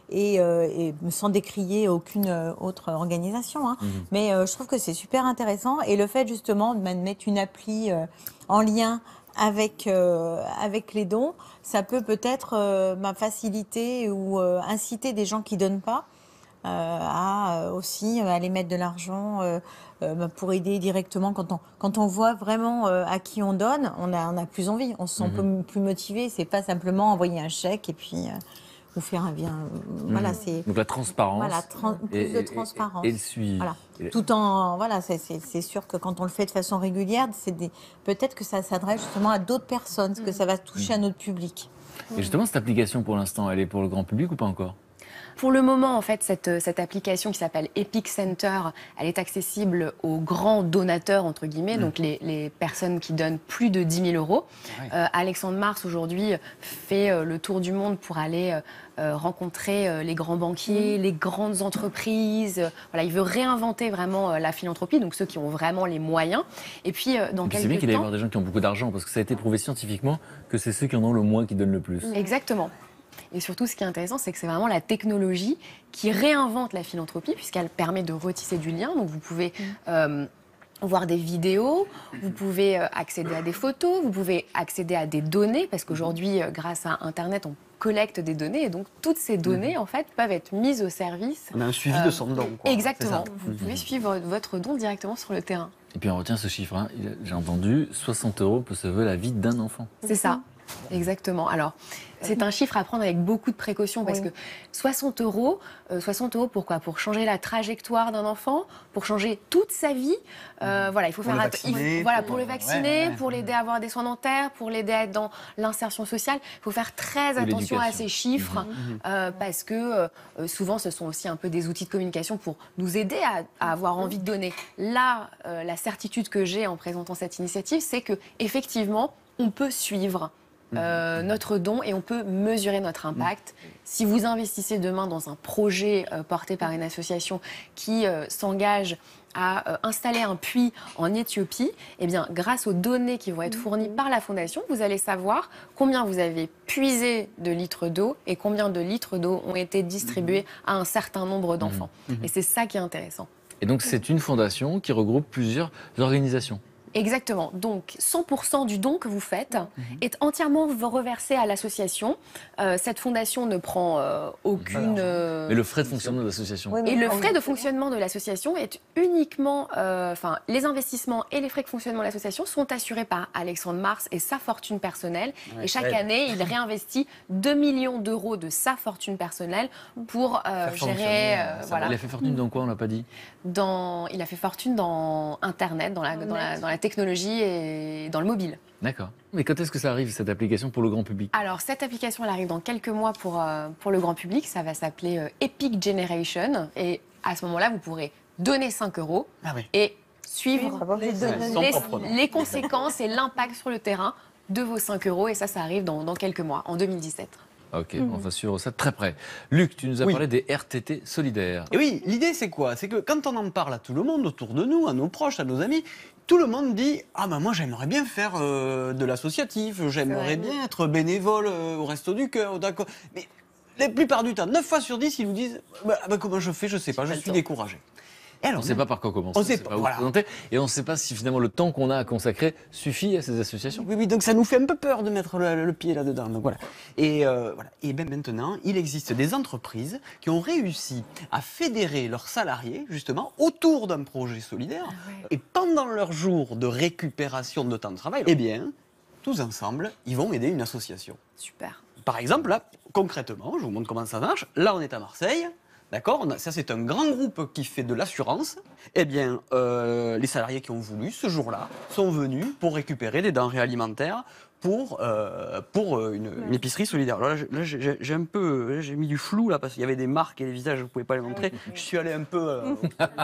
et, euh, et sans décrier aucune autre organisation. Hein. Mmh. Mais euh, je trouve que c'est super intéressant. Et le fait justement de mettre une appli euh, en lien avec, euh, avec les dons, ça peut peut-être euh, faciliter ou euh, inciter des gens qui ne donnent pas euh, à euh, aussi aller mettre de l'argent euh, euh, pour aider directement. Quand on, quand on voit vraiment euh, à qui on donne, on a, on a plus envie, on se sent mmh. plus motivé. C'est pas simplement envoyer un chèque et puis... Euh, ou faire un bien. Mmh. Voilà, c'est. Donc la transparence. Voilà, tra plus et, de transparence. Et, et le suivi. Voilà. Tout en. Voilà, c'est sûr que quand on le fait de façon régulière, des... peut-être que ça s'adresse justement à d'autres personnes, parce que ça va toucher mmh. un autre public. Et justement, cette application, pour l'instant, elle est pour le grand public ou pas encore ? Pour le moment, en fait, cette, cette application qui s'appelle Epic Center, elle est accessible aux grands donateurs, entre guillemets, mmh. donc les, les personnes qui donnent plus de dix mille euros. Ouais. Euh, Alexandre Mars, aujourd'hui, fait euh, le tour du monde pour aller euh, rencontrer euh, les grands banquiers, mmh. les grandes entreprises. Euh, voilà, il veut réinventer vraiment euh, la philanthropie, donc ceux qui ont vraiment les moyens. Et puis, euh, dans quelques temps... C'est bien qu'il y ait avoir des gens qui ont beaucoup d'argent, parce que ça a été prouvé scientifiquement que c'est ceux qui en ont le moins qui donnent le plus. Exactement. Et surtout, ce qui est intéressant, c'est que c'est vraiment la technologie qui réinvente la philanthropie, puisqu'elle permet de retisser du lien. Donc, vous pouvez euh, voir des vidéos, vous pouvez euh, accéder à des photos, vous pouvez accéder à des données, parce qu'aujourd'hui, euh, grâce à Internet, on collecte des données, et donc toutes ces données, en fait, peuvent être mises au service. On a un suivi euh, de son don, quoi. Exactement. Vous mmh. pouvez suivre votre don directement sur le terrain. Et puis, on retient ce chiffre, hein. J'ai entendu, soixante euros peut sauver la vie d'un enfant. C'est ça. Exactement. Alors, c'est un chiffre à prendre avec beaucoup de précautions parce oui. que soixante euros, euh, soixante euros pourquoi ? Pour changer la trajectoire d'un enfant, pour changer toute sa vie. Euh, voilà, il faut pour faire attention. Voilà, pour le vacciner, ouais, ouais. pour l'aider à avoir des soins dentaires, pour l'aider à être dans l'insertion sociale. Il faut faire très attention à ces chiffres mmh. euh, parce que euh, souvent, ce sont aussi un peu des outils de communication pour nous aider à, à avoir envie de donner. Là, euh, la certitude que j'ai en présentant cette initiative, c'est que effectivement, on peut suivre Euh, notre don et on peut mesurer notre impact. Mmh. Si vous investissez demain dans un projet euh, porté par une association qui euh, s'engage à euh, installer un puits en Éthiopie, eh bien, grâce aux données qui vont être fournies par la Fondation, vous allez savoir combien vous avez puisé de litres d'eau et combien de litres d'eau ont été distribués mmh. à un certain nombre d'enfants. Mmh. Et c'est ça qui est intéressant. Et donc, c'est une fondation qui regroupe plusieurs organisations. Exactement. Donc, cent pour cent du don que vous faites mmh. est entièrement reversé à l'association. Euh, cette fondation ne prend euh, aucune... Euh... Mais le frais de fonctionnement de l'association oui, Et le frais de fonctionnement de l'association est uniquement... Enfin, euh, les investissements et les frais de fonctionnement de l'association sont assurés par Alexandre Mars et sa fortune personnelle. Ouais, et chaque ouais. année, il réinvestit deux millions d'euros de sa fortune personnelle pour euh, gérer... Euh, voilà. Il a fait fortune dans quoi, on l'a pas dit dans, Il a fait fortune dans Internet, dans la, dans la, dans la technologie et dans le mobile. D'accord. Mais quand est-ce que ça arrive, cette application, pour le grand public ? Alors, cette application, elle arrive dans quelques mois pour, euh, pour le grand public. Ça va s'appeler euh, Epic Generation. Et à ce moment-là, vous pourrez donner cinq euros ah oui. et suivre oui, les, les, les conséquences et l'impact sur le terrain de vos cinq euros. Et ça, ça arrive dans, dans quelques mois, en deux mille dix-sept. Ok, mmh. on va suivre ça de très près. Luc, tu nous as oui. parlé des R T T solidaires. Et oui, l'idée c'est quoi? C'est que quand on en parle à tout le monde autour de nous, à nos proches, à nos amis, tout le monde dit « Ah ben moi j'aimerais bien faire euh, de l'associatif, j'aimerais bien être bénévole euh, au Resto du Cœur, d'accord. » Mais la plupart du temps, neuf fois sur dix, ils nous disent bah, « bah, Comment je fais? Je sais pas, je suis découragé. » Alors, on ne sait pas par quoi commencer, on sait pas, pas où voilà. présenter, et on ne sait pas si finalement le temps qu'on a à consacrer suffit à ces associations. Oui, oui, donc ça nous fait un peu peur de mettre le, le pied là-dedans. Donc voilà. Et, euh, voilà. Et bien maintenant, il existe des entreprises qui ont réussi à fédérer leurs salariés justement autour d'un projet solidaire. Ah ouais. Et pendant leur jour de récupération de temps de travail, eh bien, tous ensemble, ils vont aider une association. Super. Par exemple, là, concrètement, je vous montre comment ça marche. Là, on est à Marseille. D'accord, ça c'est un grand groupe qui fait de l'assurance. Eh bien, euh, les salariés qui ont voulu, ce jour-là, sont venus pour récupérer des denrées alimentaires pour, euh, pour une, une épicerie solidaire. Alors là, j'ai, j'ai un peu, j'ai mis du flou là parce qu'il y avait des marques et des visages, je ne pouvais pas les montrer. Je suis allé un peu. Euh,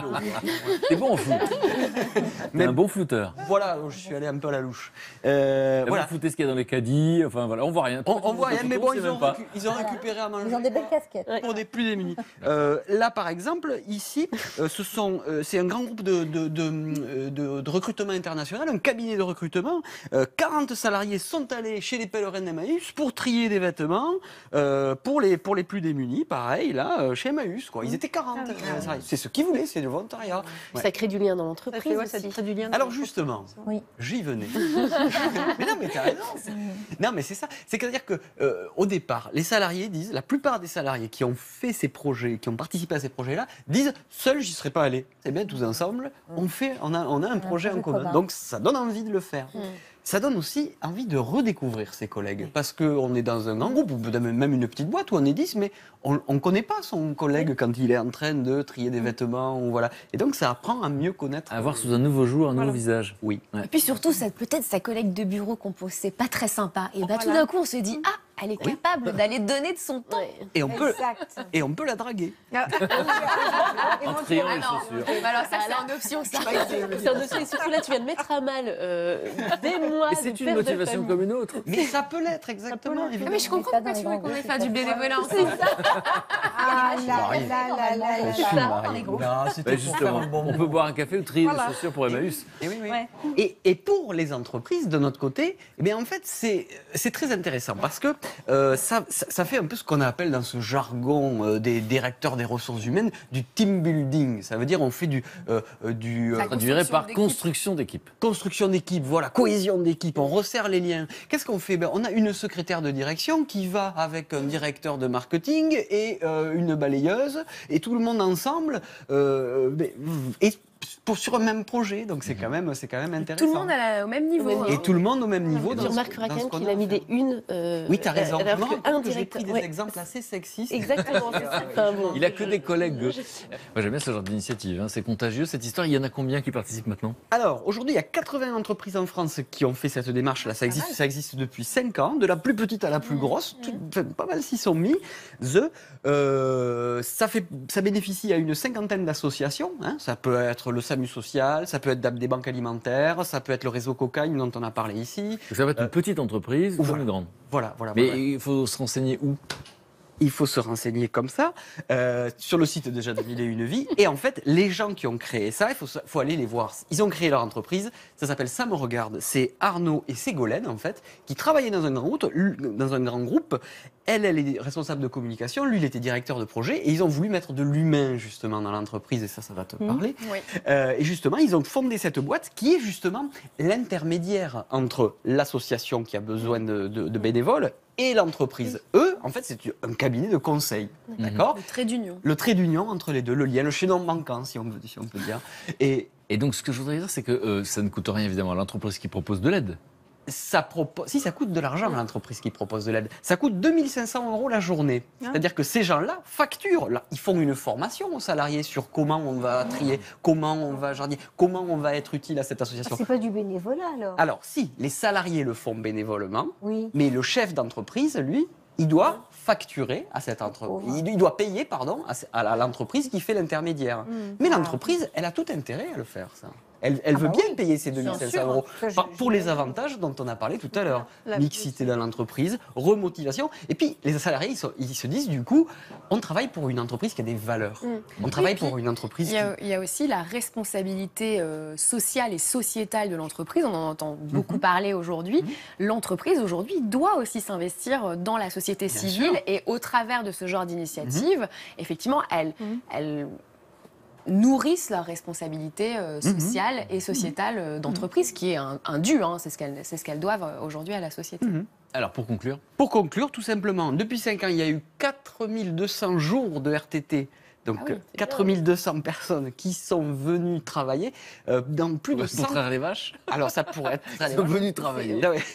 T'es bon en flou. Mais un bon flouteur. Voilà, je suis allé un peu à la louche. Euh, voilà. Flouter ce qu'il y a dans les caddies. Enfin voilà, on voit rien. On, on voit rien, mais bon, ils ont, récu- ils ont récupéré à manger. Ils ont des belles casquettes. Pour des plus démunis. Euh, là, par exemple, ici, euh, ce sont, euh, c'est un grand groupe de, de, de, de, de recrutement international, un cabinet de recrutement. Euh, quarante salariés sont allés chez les pèlerins d'Emmaüs pour trier des vêtements euh, pour, les, pour les plus démunis, pareil, là, euh, chez Emmaüs. Quoi. Ils étaient quarante. Ah, c'est ce qu'ils voulaient, c'est le volontariat. Ouais. Ça crée du lien dans l'entreprise. Ouais, ça crée du lien dans Alors justement, oui. j'y venais. Mais non, mais t'as raison. Non, mais c'est ça. C'est-à-dire qu'au euh, départ, les salariés disent, la plupart des salariés qui ont fait ces projets, qui ont participé à ces projets-là, disent, seul, j'y serais pas allé. C'est bien, tous ensemble, on, fait, on, a, on a un projet en commun. Donc ça donne envie de le faire. Mm. Ça donne aussi envie de redécouvrir ses collègues. Parce qu'on est dans un grand groupe, ou même une petite boîte où on est dix, mais on ne connaît pas son collègue quand il est en train de trier des vêtements. Ou voilà. Et donc ça apprend à mieux connaître. À voir sous un nouveau jour, un voilà. nouveau visage. Oui. Ouais. Et puis surtout, peut-être sa collègue de bureau qu'on pensait pas très sympa. Et bah, voilà. tout d'un coup, on se dit, ah, elle est oui. capable d'aller donner de son temps. Et on, peut, et on peut la draguer. En triant les chaussures. Bah alors ça, c'est une option. Ça. C'est un option. Et surtout là, tu viens de mettre à mal euh, des mois. Et c'est une motivation comme une autre. Mais ça peut l'être, exactement. Ah, mais je comprends pourquoi tu veux qu'on aille faire du bénévolat ensemble. Ah là là là là là. Justement, on peut boire un café ou trier des chaussures pour Emmaüs. Et, oui, oui. Ouais. et, et pour les entreprises, de notre côté, eh bien, en fait, c'est très intéressant parce que euh, ça, ça, ça fait un peu ce qu'on appelle dans ce jargon euh, des directeurs des ressources humaines du team building. Ça veut dire on fait du... Euh, du euh, traduirait par construction d'équipe. Construction d'équipe, voilà, cohésion d'équipe, on resserre les liens. Qu'est-ce qu'on fait? Ben, on a une secrétaire de direction qui va avec un directeur de marketing et euh, une balayeuse, et tout le monde ensemble euh, est pour, sur un même projet, donc c'est quand même, c'est quand même intéressant. Tout le monde à, au même niveau. Et hein. tout le monde au même niveau. Tu remarqueras quand même qu'il a mis des unes. Euh, oui, tu as raison. Alors que un j'ai pris des ouais. exemples assez sexistes. Exactement, c'est ça. Enfin, bon. Il a que des collègues. Moi, j'aime bien ce genre d'initiative. Hein. C'est contagieux, cette histoire. Il y en a combien qui participent maintenant? Alors, aujourd'hui, il y a quatre-vingts entreprises en France qui ont fait cette démarche. Là, ça existe, ça existe depuis cinq ans, de la plus petite à la plus grosse. Tout, enfin, pas mal s'y sont mis. The, euh, ça, fait, ça bénéficie à une cinquantaine d'associations. Hein. Ça peut être le SAMU social, ça peut être des banques alimentaires, ça peut être le réseau Cocagne dont on a parlé ici. Ça va être une petite entreprise ou voilà. une grande. Voilà, voilà. Mais voilà. il faut se renseigner où? Il faut se renseigner comme ça, euh, sur le site déjà de Mille et Une Vies. Et en fait, les gens qui ont créé ça, il faut, faut aller les voir. Ils ont créé leur entreprise, ça s'appelle Ça me regarde. C'est Arnaud et Ségolène, en fait, qui travaillaient dans un grand groupe. Dans un grand groupe. Elle, elle est responsable de communication, lui, il était directeur de projet. Et ils ont voulu mettre de l'humain, justement, dans l'entreprise. Et ça, ça va te parler. Mmh, oui. euh, et justement, ils ont fondé cette boîte qui est justement l'intermédiaire entre l'association qui a besoin de, de, de bénévoles et l'entreprise. Eux, en fait, c'est un cabinet de conseil. Mmh. D'accord ? Le trait d'union. Le trait d'union entre les deux, le lien, le chaînon manquant, si on peut, si on peut dire. Et, et donc, ce que je voudrais dire, c'est que euh, ça ne coûte rien, évidemment, à l'entreprise qui propose de l'aide. Ça propose, si ça coûte de l'argent à l'entreprise qui propose de l'aide, ça coûte deux mille cinq cents euros la journée. Ah. C'est-à-dire que ces gens-là facturent, là, ils font une formation aux salariés sur comment on va trier, comment on va jardiner, comment on va être utile à cette association. Ah, c'est pas du bénévolat alors? Alors si, les salariés le font bénévolement, oui. mais le chef d'entreprise, lui, il doit facturer à cette entreprise, il doit payer pardon à l'entreprise qui fait l'intermédiaire. Mmh. Mais l'entreprise, elle a tout intérêt à le faire ça. Elle, elle ah veut bah bien oui. payer ces deux mille cinq cents euros ça, je, pour je... les avantages dont on a parlé tout à l'heure. Mixité dans l'entreprise, remotivation. Et puis, les salariés, ils, sont, ils se disent, du coup, on travaille pour une entreprise qui a des valeurs. Mmh. On travaille pour une entreprise il y, a, qui... il y a aussi la responsabilité euh, sociale et sociétale de l'entreprise. On en entend beaucoup mmh. parler aujourd'hui. Mmh. L'entreprise, aujourd'hui, doit aussi s'investir dans la société bien civile. Sûr. Et au travers de ce genre d'initiative, mmh. effectivement, elle... Mmh. elle nourrissent leur responsabilité euh, sociale mmh. et sociétale euh, d'entreprise, mmh. qui est un, un dû, hein, c'est ce qu'elles c'est ce qu'elles doivent aujourd'hui à la société. Mmh. Alors, pour conclure Pour conclure, tout simplement, depuis cinq ans, il y a eu quatre mille deux cents jours de R T T. Donc, ah oui, quatre mille deux cents personnes qui sont venues travailler euh, dans plus de cent... Pour traire les vaches. Alors, ça pourrait être... Ils sont venus travailler.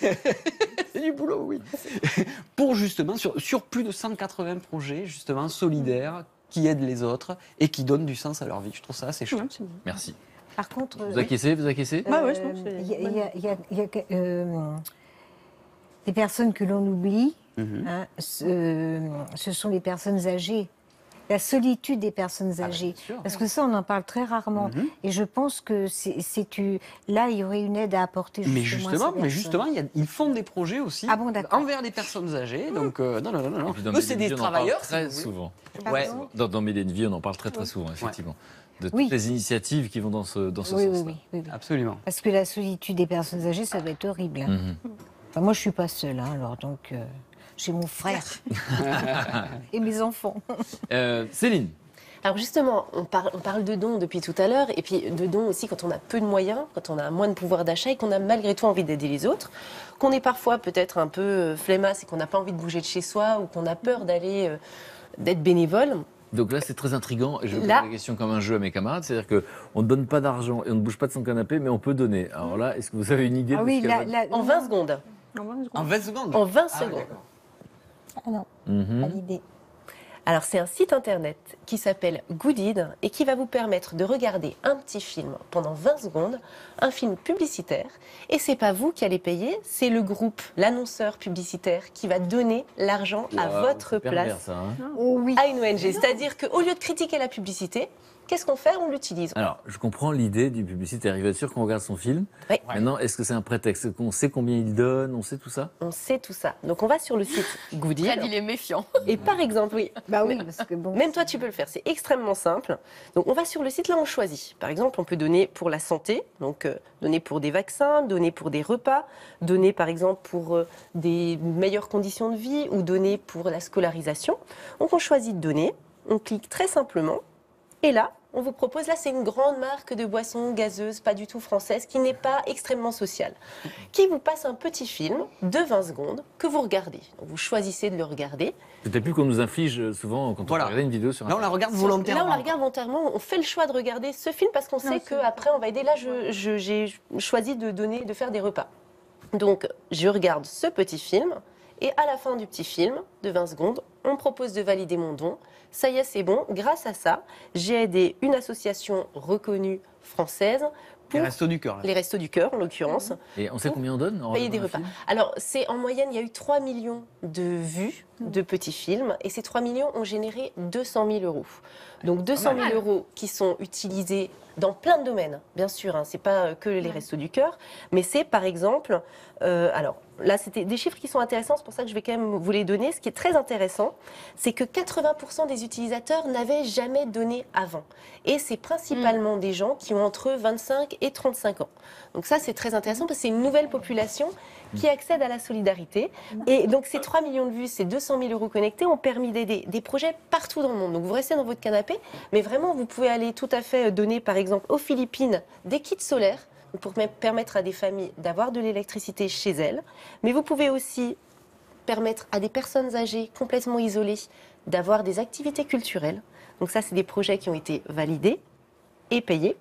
C'est du boulot, oui. Pour justement, sur, sur plus de cent quatre-vingts projets, justement, solidaires, qui aident les autres et qui donnent du sens à leur vie. Je trouve ça assez chouette. Mmh, Merci. Par contre... Vous acquiescez, vous acquiescez euh, bah ouais, je pense que Il y a, y a, y a, y a euh, des personnes que l'on oublie, mmh. hein, ce, ce sont les personnes âgées. La solitude des personnes âgées. Ah, sûr, parce que ça, on en parle très rarement. Mm-hmm. Et je pense que c'est, c'est tu... là, il y aurait une aide à apporter justement. Mais justement, mais justement il y a, ils font des projets aussi ah bon, envers les personnes âgées. Donc, euh, non, non, non, non. Eux, c'est des travailleurs. Très si souvent. Ouais. Dans, dans Mille et Une Vies, on en parle très, très souvent, effectivement. Ouais. De toutes oui. les initiatives qui vont dans ce, dans ce oui, sens-là. Oui, oui, oui, oui. Absolument. Parce que la solitude des personnes âgées, ça doit être horrible. Mm-hmm. Enfin, moi, je suis pas seule, hein, alors donc euh, j'ai mon frère et mes enfants. Euh, Céline. Alors justement, on parle, on parle de dons depuis tout à l'heure, et puis de dons aussi quand on a peu de moyens, quand on a moins de pouvoir d'achat et qu'on a malgré tout envie d'aider les autres, qu'on est parfois peut-être un peu flemmasse et qu'on n'a pas envie de bouger de chez soi ou qu'on a peur d'aller, euh, d'être bénévole. Donc là, c'est très intriguant. Et je vais Là- poser la question comme un jeu à mes camarades. C'est-à-dire qu'on ne donne pas d'argent et on ne bouge pas de son canapé, mais on peut donner. Alors là, est-ce que vous avez une idée Ah de oui, ce la- qu'elle la- En vingt secondes. En vingt secondes En vingt Ah oui, secondes. d'accord. Ah non, Mhm. pas l'idée. Alors c'est un site internet qui s'appelle Goodid et qui va vous permettre de regarder un petit film pendant vingt secondes, un film publicitaire, et c'est pas vous qui allez payer, c'est le groupe, l'annonceur publicitaire qui va donner l'argent à Waouh, votre c'est pervers, place ça, hein. Oh oui. à une O N G. C'est-à-dire qu'au lieu de critiquer la publicité, qu'est-ce qu'on fait? On l'utilise. Alors, je comprends l'idée du publicitaire. Il va être sûr qu'on regarde son film. Oui. Maintenant, est-ce que c'est un prétexte? Qu'on sait combien il donne? On sait tout ça? On sait tout ça. Donc on va sur le site Goodid. Fred, il est méfiant. Et par exemple, oui, Bah oui, parce que bon. même toi, tu peux le faire. C'est extrêmement simple. Donc, on va sur le site, là, on choisit. Par exemple, on peut donner pour la santé, donc euh, donner pour des vaccins, donner pour des repas, donner, par exemple, pour euh, des meilleures conditions de vie ou donner pour la scolarisation. Donc, on choisit de donner. On clique très simplement. Et là, on vous propose, là, c'est une grande marque de boissons gazeuses, pas du tout française, qui n'est pas extrêmement sociale, qui vous passe un petit film de vingt secondes que vous regardez. Donc, vous choisissez de le regarder. C'est peut-être plus qu'on nous inflige souvent quand Voilà. on regarde une vidéo sur Là, on la regarde volontairement. Là, on la regarde volontairement. On fait le choix de regarder ce film parce qu'on sait qu'après, on va aider. Là, je- je- j'ai choisi de donner, de faire des repas. Donc, je regarde ce petit film. Et à la fin du petit film, de vingt secondes, on me propose de valider mon don. Ça y est, c'est bon. Grâce à ça, j'ai aidé une association reconnue française Les pour restos du cœur. là. les Restos du Cœur, en l'occurrence. Et on sait combien on donne en Payer des regardant un repas. film Alors, c'est en moyenne, il y a eu trois millions de vues de petits films et ces trois millions ont généré deux cent mille euros. Donc deux cent mille euros qui sont utilisés dans plein de domaines, bien sûr, hein, c'est pas que les Restos du Cœur, mais c'est par exemple, euh, alors là c'était des chiffres qui sont intéressants, c'est pour ça que je vais quand même vous les donner. Ce qui est très intéressant, c'est que quatre-vingts pour cent des utilisateurs n'avaient jamais donné avant. Et c'est principalement des gens qui ont entre vingt-cinq et trente-cinq ans. Donc ça c'est très intéressant parce que c'est une nouvelle population qui accède à la solidarité. Et donc ces trois millions de vues, ces deux cent mille euros connectés ont permis d'aider des projets partout dans le monde. Donc vous restez dans votre canapé, mais vraiment vous pouvez aller tout à fait donner par exemple aux Philippines des kits solaires pour permettre à des familles d'avoir de l'électricité chez elles. Mais vous pouvez aussi permettre à des personnes âgées complètement isolées d'avoir des activités culturelles. Donc ça, c'est des projets qui ont été validés et payés.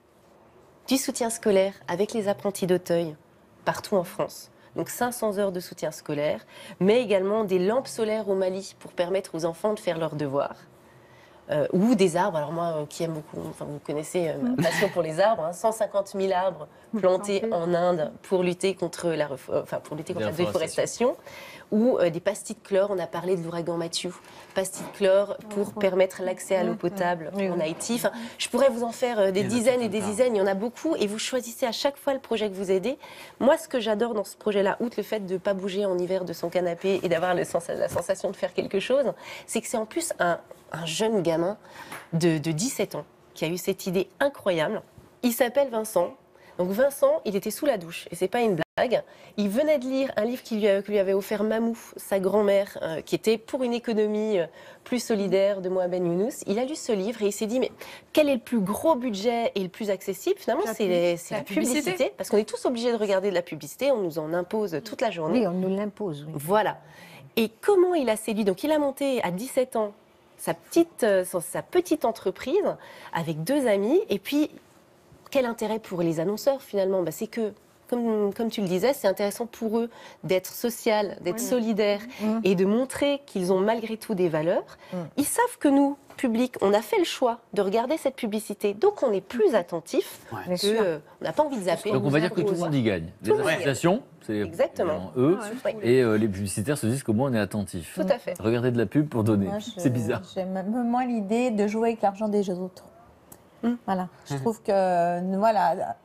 Du soutien scolaire avec les apprentis d'Auteuil partout en France. Donc cinq cents heures de soutien scolaire, mais également des lampes solaires au Mali pour permettre aux enfants de faire leurs devoirs. Euh, ou des arbres. Alors moi, euh, qui aime beaucoup, enfin vous connaissez euh, ma passion pour les arbres, hein, cent cinquante mille arbres plantés en Inde pour lutter contre la, ref- euh, enfin pour lutter contre la déforestation, ou euh, des pastilles de chlore. On a parlé de l'ouragan Matthew, pastilles de chlore pour permettre l'accès à l'eau potable en Haïti. Enfin, je pourrais vous en faire euh, des dizaines et des dizaines. Il y en a beaucoup, et vous choisissez à chaque fois le projet que vous aidez. Moi, ce que j'adore dans ce projet-là, outre le fait de ne pas bouger en hiver de son canapé et d'avoir le sens- la sensation de faire quelque chose, c'est que c'est en plus un un jeune gamin de, de dix-sept ans qui a eu cette idée incroyable. Il s'appelle Vincent. Donc Vincent, il était sous la douche, et c'est pas une blague. Il venait de lire un livre qui lui, a- que lui avait offert Mamou, sa grand-mère, euh, qui était pour une économie euh, plus solidaire de Mohamed Younous. Il a lu ce livre et il s'est dit, mais quel est le plus gros budget et le plus accessible? Finalement, La c'est pub- les- c'est la la, publicité, publicité. parce qu'on est tous obligés de regarder de la publicité, on nous en impose toute la journée. Oui, on nous l'impose. Oui. Voilà. Et comment il a séduit? Donc il a monté à dix-sept ans sa petite, euh, son- sa petite entreprise avec deux amis. Et puis, quel intérêt pour les annonceurs finalement? Bah, c'est que, comme, comme tu le disais, c'est intéressant pour eux d'être social, d'être Oui. solidaires Mmh. et de montrer qu'ils ont malgré tout des valeurs. Mmh. Ils savent que nous, public, on a fait le choix de regarder cette publicité, donc on est plus attentif. Ouais. Bien que, sûr. euh, on n'a pas envie de zapper. Donc on va dire que tout le impose. monde y gagne. Les Tout le monde y associations, c'est Exactement. eux, Oui. et euh, les publicitaires se disent qu'au moins on est attentif. Tout à fait. Regardez de la pub pour donner. Moi, je- C'est bizarre. J'aime un peu moins l'idée de jouer avec l'argent des autres. Mm. Voilà. Je trouve que, voilà.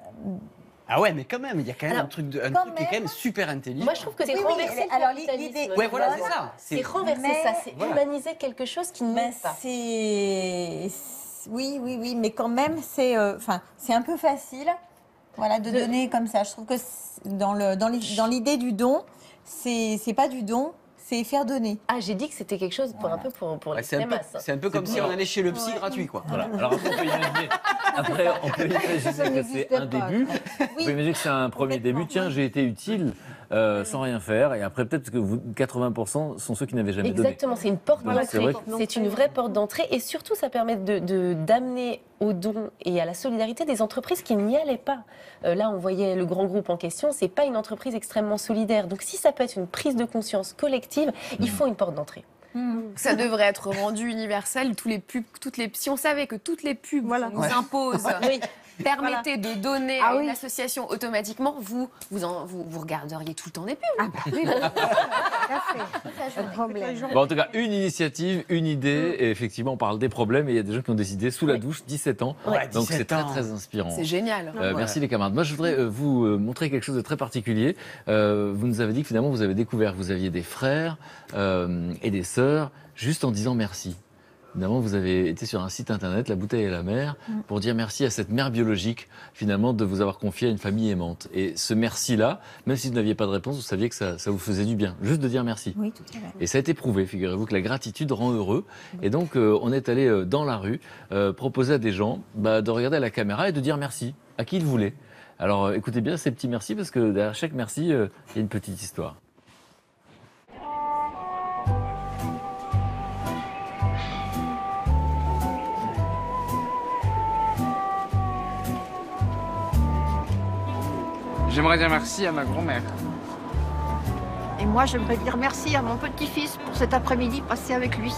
Ah ouais, mais quand même, il y a quand même Alors, un truc, de, un quand truc qui est quand même super intelligent. Moi, je trouve que c'est Oui, oui, renverser le alors, capitalisme. l'idée- Ouais, voilà, Voilà. c'est ça. C'est renverser Mais- ça, c'est Voilà. humaniser quelque chose qui ne Ben, l'est pas. c'est oui, oui, oui, mais quand même, c'est, euh, enfin, c'est un peu facile, voilà, de De- donner comme ça. Je trouve que c'est- dans le dans l'i- dans l'idée du don, c'est c'est pas du don, c'est faire donner. Ah, j'ai dit que c'était quelque chose pour un peu pour, pour les C'est un, peu- masses. c'est un peu comme si on allait chez le psy gratuit, quoi. Voilà. Alors après, on peut imaginer, après, on peut imaginer que c'est un début. On peut imaginer que c'est un premier début. Tiens, j'ai été utile euh, sans rien faire. Et après, peut-être que vous, quatre-vingts pour cent sont ceux qui n'avaient jamais donné. Exactement, c'est une porte Donc, c'est d'entrée. vrai que- C'est une vraie porte d'entrée et surtout ça permet de, de- d'amener au don et à la solidarité des entreprises qui n'y allaient pas. Euh, là, on voyait le grand groupe en question, c'est pas une entreprise extrêmement solidaire. Donc si ça peut être une prise de conscience collective, il faut une porte d'entrée. Ça devrait être rendu universel. Tous les pubs, toutes les, si on savait que toutes les pubs Voilà. qu'on nous Ouais. impose Oui. permettaient de donner Ah à une oui. association automatiquement, vous, vous, en- vous, vous regarderiez tout le temps des pubs. Ah bah oui, tout à fait. Pas de problème. Bon, en tout cas, une initiative, une idée. Et effectivement, on parle des problèmes. Et il y a des gens qui ont décidé sous la douche, dix-sept ans. Ouais, Donc c'est dix-sept très, ans. très inspirant. C'est génial. Euh, Merci les camarades. Moi, je voudrais euh, vous euh, montrer quelque chose de très particulier. Euh, vous nous avez dit que finalement, vous avez découvert que vous aviez des frères euh, et des sœurs juste en disant merci. Évidemment, vous avez été sur un site internet, La Bouteille et la Mer, pour dire merci à cette mère biologique, finalement, de vous avoir confié à une famille aimante. Et ce merci-là, même si vous n'aviez pas de réponse, vous saviez que ça, ça vous faisait du bien, juste de dire merci. Oui, tout à fait. Et ça a été prouvé, figurez-vous, que la gratitude rend heureux. Et donc, euh, on est allé euh, dans la rue euh, proposer à des gens bah, de regarder à la caméra et de dire merci à qui ils voulaient. Alors, euh, écoutez bien ces petits merci, parce que derrière chaque merci, euh, il y a une petite histoire. J'aimerais dire merci à ma grand-mère. Et moi, j'aimerais dire merci à mon petit-fils pour cet après-midi passé avec lui.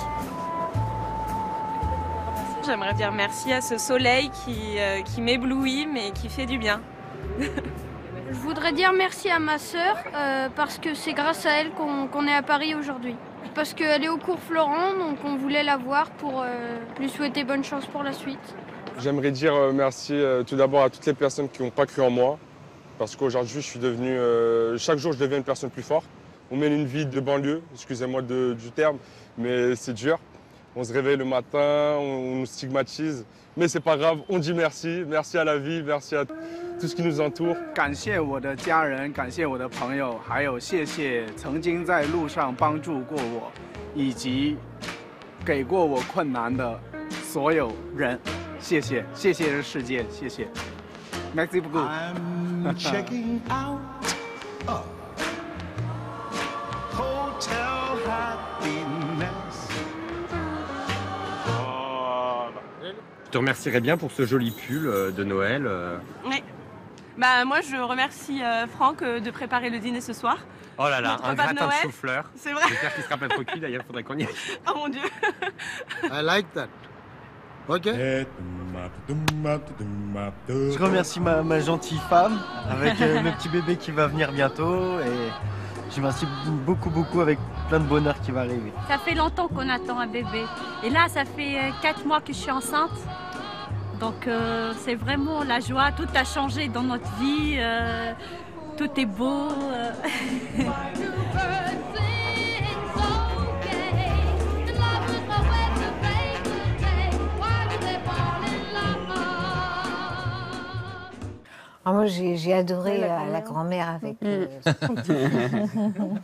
J'aimerais dire merci à ce soleil qui, euh, qui m'éblouit mais qui fait du bien. Je voudrais dire merci à ma sœur euh, parce que c'est grâce à elle qu'on qu'on est à Paris aujourd'hui. Parce qu'elle est au cours Florent, donc on voulait la voir pour euh, lui souhaiter bonne chance pour la suite. J'aimerais dire euh, merci euh, tout d'abord à toutes les personnes qui n'ont pas cru en moi. Parce qu'aujourd'hui, je suis devenu, euh, chaque jour, je deviens une personne plus forte. On mène une vie de banlieue, excusez-moi de- du terme, mais c'est dur. On se réveille le matin, on, on nous stigmatise, mais c'est pas grave, on dit merci, merci à la vie, merci à tout ce qui nous entoure. 感谢我的家人，感谢我的朋友，还有谢谢曾经在路上帮助过我，以及给过我困难的所有人。谢谢，谢谢这世界，谢谢。Merci beaucoup. I'm checking out of hotel happiness. Je te remercierais bien pour ce joli pull euh, de Noël. euh. Oui. Bah, moi, je remercie euh, Franck euh, de préparer le dîner ce soir. Oh là là, Notre un repas de gratin de Noël. chou-fleur. C'est vrai. J'espère qu'il sera pas trop cuit, d'ailleurs, il faudrait qu'on y aille. Oh mon Dieu. I like that. Ok. Je remercie ma, ma gentille femme avec euh, le petit bébé qui va venir bientôt et je remercie beaucoup beaucoup avec plein de bonheur qui va arriver. Ça fait longtemps qu'on attend un bébé. Et là, ça fait euh, quatre mois que je suis enceinte. Donc euh, c'est vraiment la joie. Tout a changé dans notre vie. euh, tout est beau. euh. Ah, moi, j'ai j'ai adoré Ouais, la euh, la grand-mère. grand-mère avec. Mm. euh, son petit-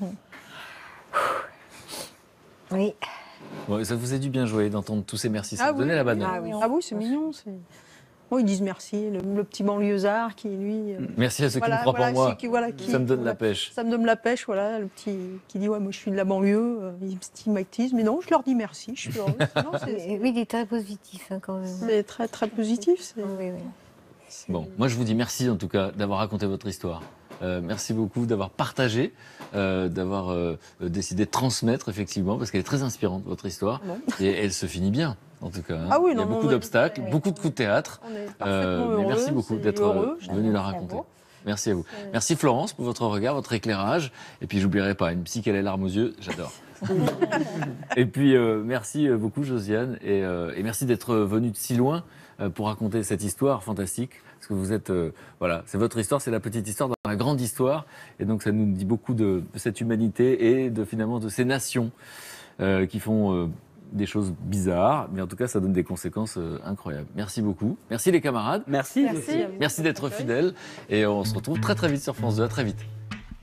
oui. Bon, ça vous a dû bien jouer d'entendre tous ces merci. Ça vous donnait la banane. Ah oui, ah oui, c'est mignon. c'est- Bon, ils disent merci. Le, le petit banlieusard qui, lui... euh, Merci à ceux voilà, qui ne croient voilà, pas en moi. qui- voilà, qui- Ça me donne voilà, la pêche. Ça me donne la pêche, voilà. Le petit qui dit, ouais, moi je suis de la banlieue, euh, ils me stigmatisent. Mais non, je leur dis merci, je suis heureuse. Non, c'est- Oui, il est très positif hein, quand même. C'est très, très positif. c'est- Oui, oui. Bon, moi je vous dis merci en tout cas d'avoir raconté votre histoire. Euh, merci beaucoup d'avoir partagé, euh, d'avoir euh, décidé de transmettre effectivement, parce qu'elle est très inspirante votre histoire. Bon. Et elle se finit bien en tout cas. hein. Ah oui, Il y a non, non, beaucoup oui. d'obstacles, Oui. beaucoup de coups de théâtre. On est Euh, parfaitement mais heureux, merci beaucoup c'est d'être heureux. euh, venu la raconter. Merci à vous. Merci Florence pour votre regard, votre éclairage. Et puis j'oublierai pas, une psy qui a les larmes aux yeux, j'adore. Et puis euh, merci beaucoup Josiane et, euh, et merci d'être venue de si loin euh, pour raconter cette histoire fantastique. Parce que vous êtes, euh, voilà, c'est votre histoire, c'est la petite histoire dans la grande histoire. Et donc ça nous dit beaucoup de, de cette humanité et de finalement de ces nations euh, qui font euh, des choses bizarres. Mais en tout cas, ça donne des conséquences euh, incroyables. Merci beaucoup. Merci les camarades. Merci. Merci, Merci d'être fidèles. Et on se retrouve très très vite sur France deux. À très vite.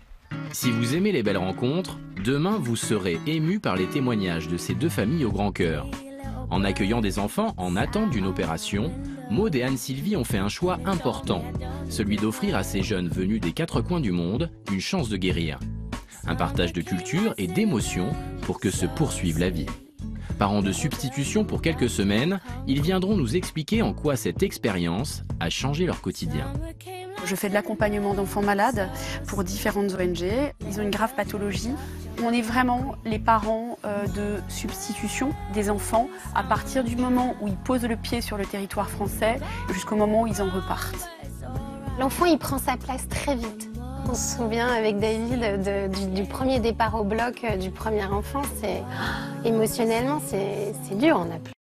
Si vous aimez les belles rencontres, demain vous serez ému par les témoignages de ces deux familles au grand cœur. En accueillant des enfants en attente d'une opération, Maud et Anne-Sylvie ont fait un choix important, celui d'offrir à ces jeunes venus des quatre coins du monde une chance de guérir. Un partage de culture et d'émotions pour que se poursuive la vie. Parents de substitution pour quelques semaines, ils viendront nous expliquer en quoi cette expérience a changé leur quotidien. Je fais de l'accompagnement d'enfants malades pour différentes O N G. Ils ont une grave pathologie. On est vraiment les parents euh, de substitution des enfants à partir du moment où ils posent le pied sur le territoire français jusqu'au moment où ils en repartent. L'enfant, il prend sa place très vite. On se souvient avec David de, du, du premier départ au bloc du premier enfant. C'est, émotionnellement, c'est dur. On a